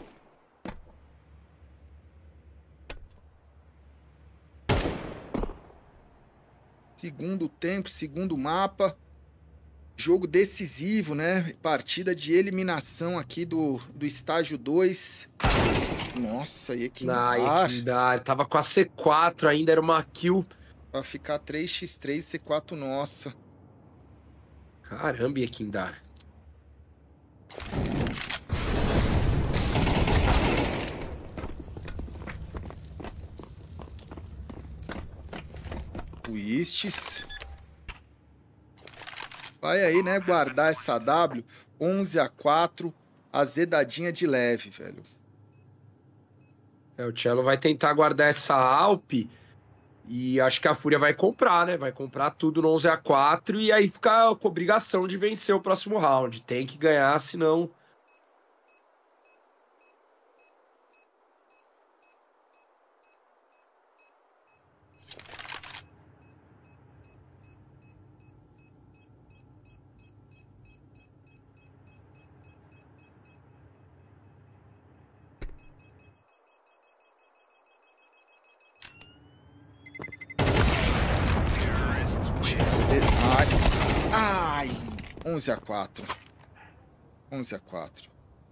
Segundo tempo, segundo mapa. Jogo decisivo, né? Partida de eliminação aqui do, do estágio dois. Nossa, e aqui embaixo. Tava com a C quatro ainda, era uma kill. Pra ficar três por três, C quatro nossa. Caramba, Ekindar. Twists. Vai aí, né, guardar essa W. onze a quatro, azedadinha de leve, velho. É, o Cello vai tentar guardar essa Alp e acho que a Fúria vai comprar, né? Vai comprar tudo no onze a quatro e aí fica com a obrigação de vencer o próximo round. Tem que ganhar, senão... Ai, onze a quatro. onze a quatro.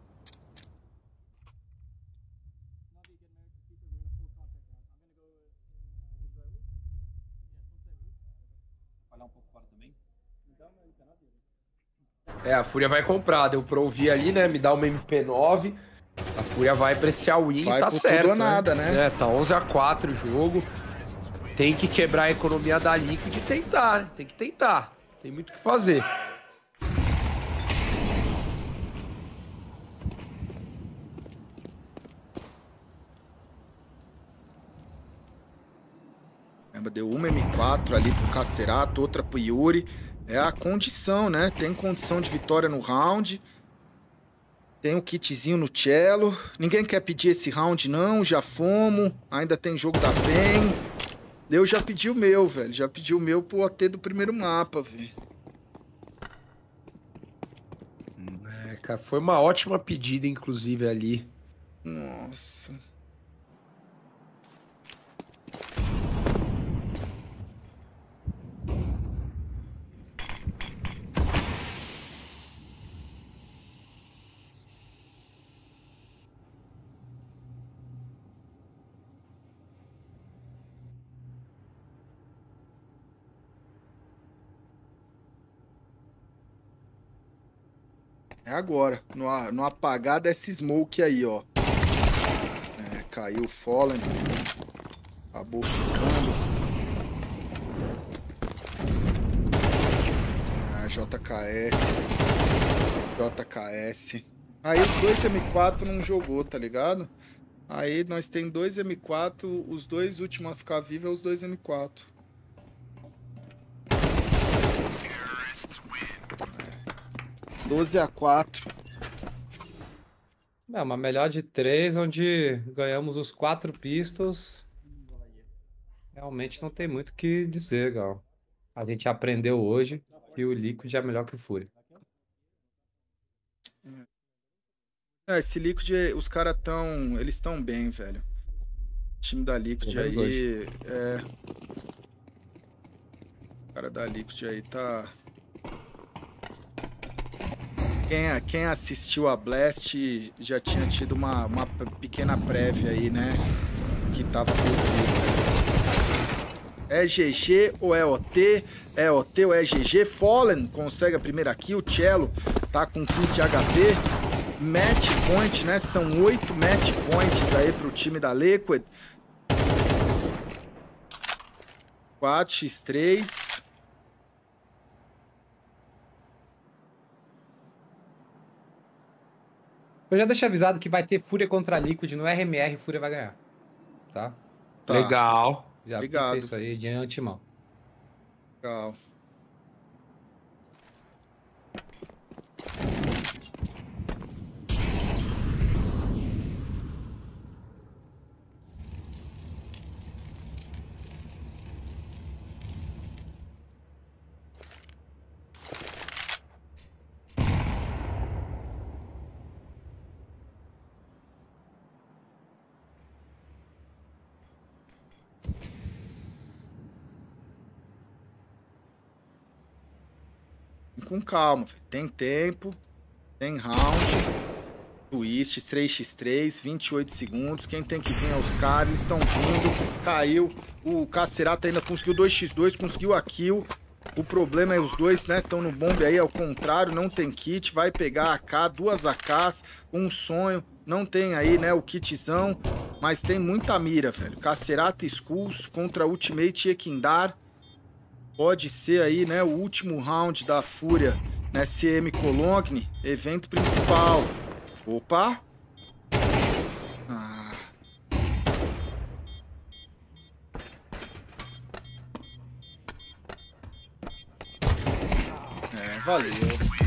É, a Fúria vai comprar, deu pra ouvir ali, né? Me dá uma M P nove. A Fúria vai pra esse all-in, tá certo. Tudo ou nada, né? né? É, tá onze a quatro o jogo. Tem que quebrar a economia da Liquid e tentar, né? Tem que tentar. Tem muito o que fazer. Deu uma M quatro ali pro Cacerato, outra pro Yuri. É a condição, né? Tem condição de vitória no round. Tem um kitzinho no Cello. Ninguém quer pedir esse round, não. Já fomos. Ainda tem jogo da PEN. Eu já pedi o meu, velho. Já pedi o meu pro O T do primeiro mapa, velho. É, cara, foi uma ótima pedida, inclusive, ali. Nossa. É agora, no, no apagar dessa smoke aí, ó. É, caiu o Fallen. Acabou ficando. Ah, J K S. J K S. Aí os dois M quatro não jogou, tá ligado? Aí nós tem dois M quatro, os dois últimos a ficar vivos é os dois M quatro. doze a quatro. É uma melhor de três, onde ganhamos os quatro pistols. Realmente não tem muito o que dizer, Gal. A gente aprendeu hoje que o Liquid é melhor que o Fúria. É, esse Liquid, os caras tão... Eles estão bem, velho. O time da Liquid aí... Hoje. É... O cara da Liquid aí tá... Quem, quem assistiu a Blast já tinha tido uma, uma pequena prévia aí, né? Que tava por vir. É G G ou é O T? É O T ou é G G? Fallen consegue a primeira kill. Cello tá com quinze de H P. Match point, né? São oito match points aí pro time da Liquid. quatro por três. Eu já deixo avisado que vai ter Fúria contra Liquid no R M R, Fúria vai ganhar. Tá? Tá. Legal. Já Obrigado. isso aí de antemão. Legal. com calma, véio. Tem tempo, tem round. Twist, três contra três, vinte e oito segundos. Quem tem que vir é os caras, eles estão vindo. Caiu. O Cacerata ainda conseguiu dois contra dois, conseguiu a kill. O problema é os dois, né? Estão no bombe aí, ao contrário, não tem kit. Vai pegar a A K, duas A Ks, um sonho. Não tem aí, né, o kitzão. Mas tem muita mira, velho. Cacerata Skulls contra Ultimate Ekindar. Pode ser aí, né, o último round da Fúria na S M Cologne, evento principal. Opa! Ah. É, valeu.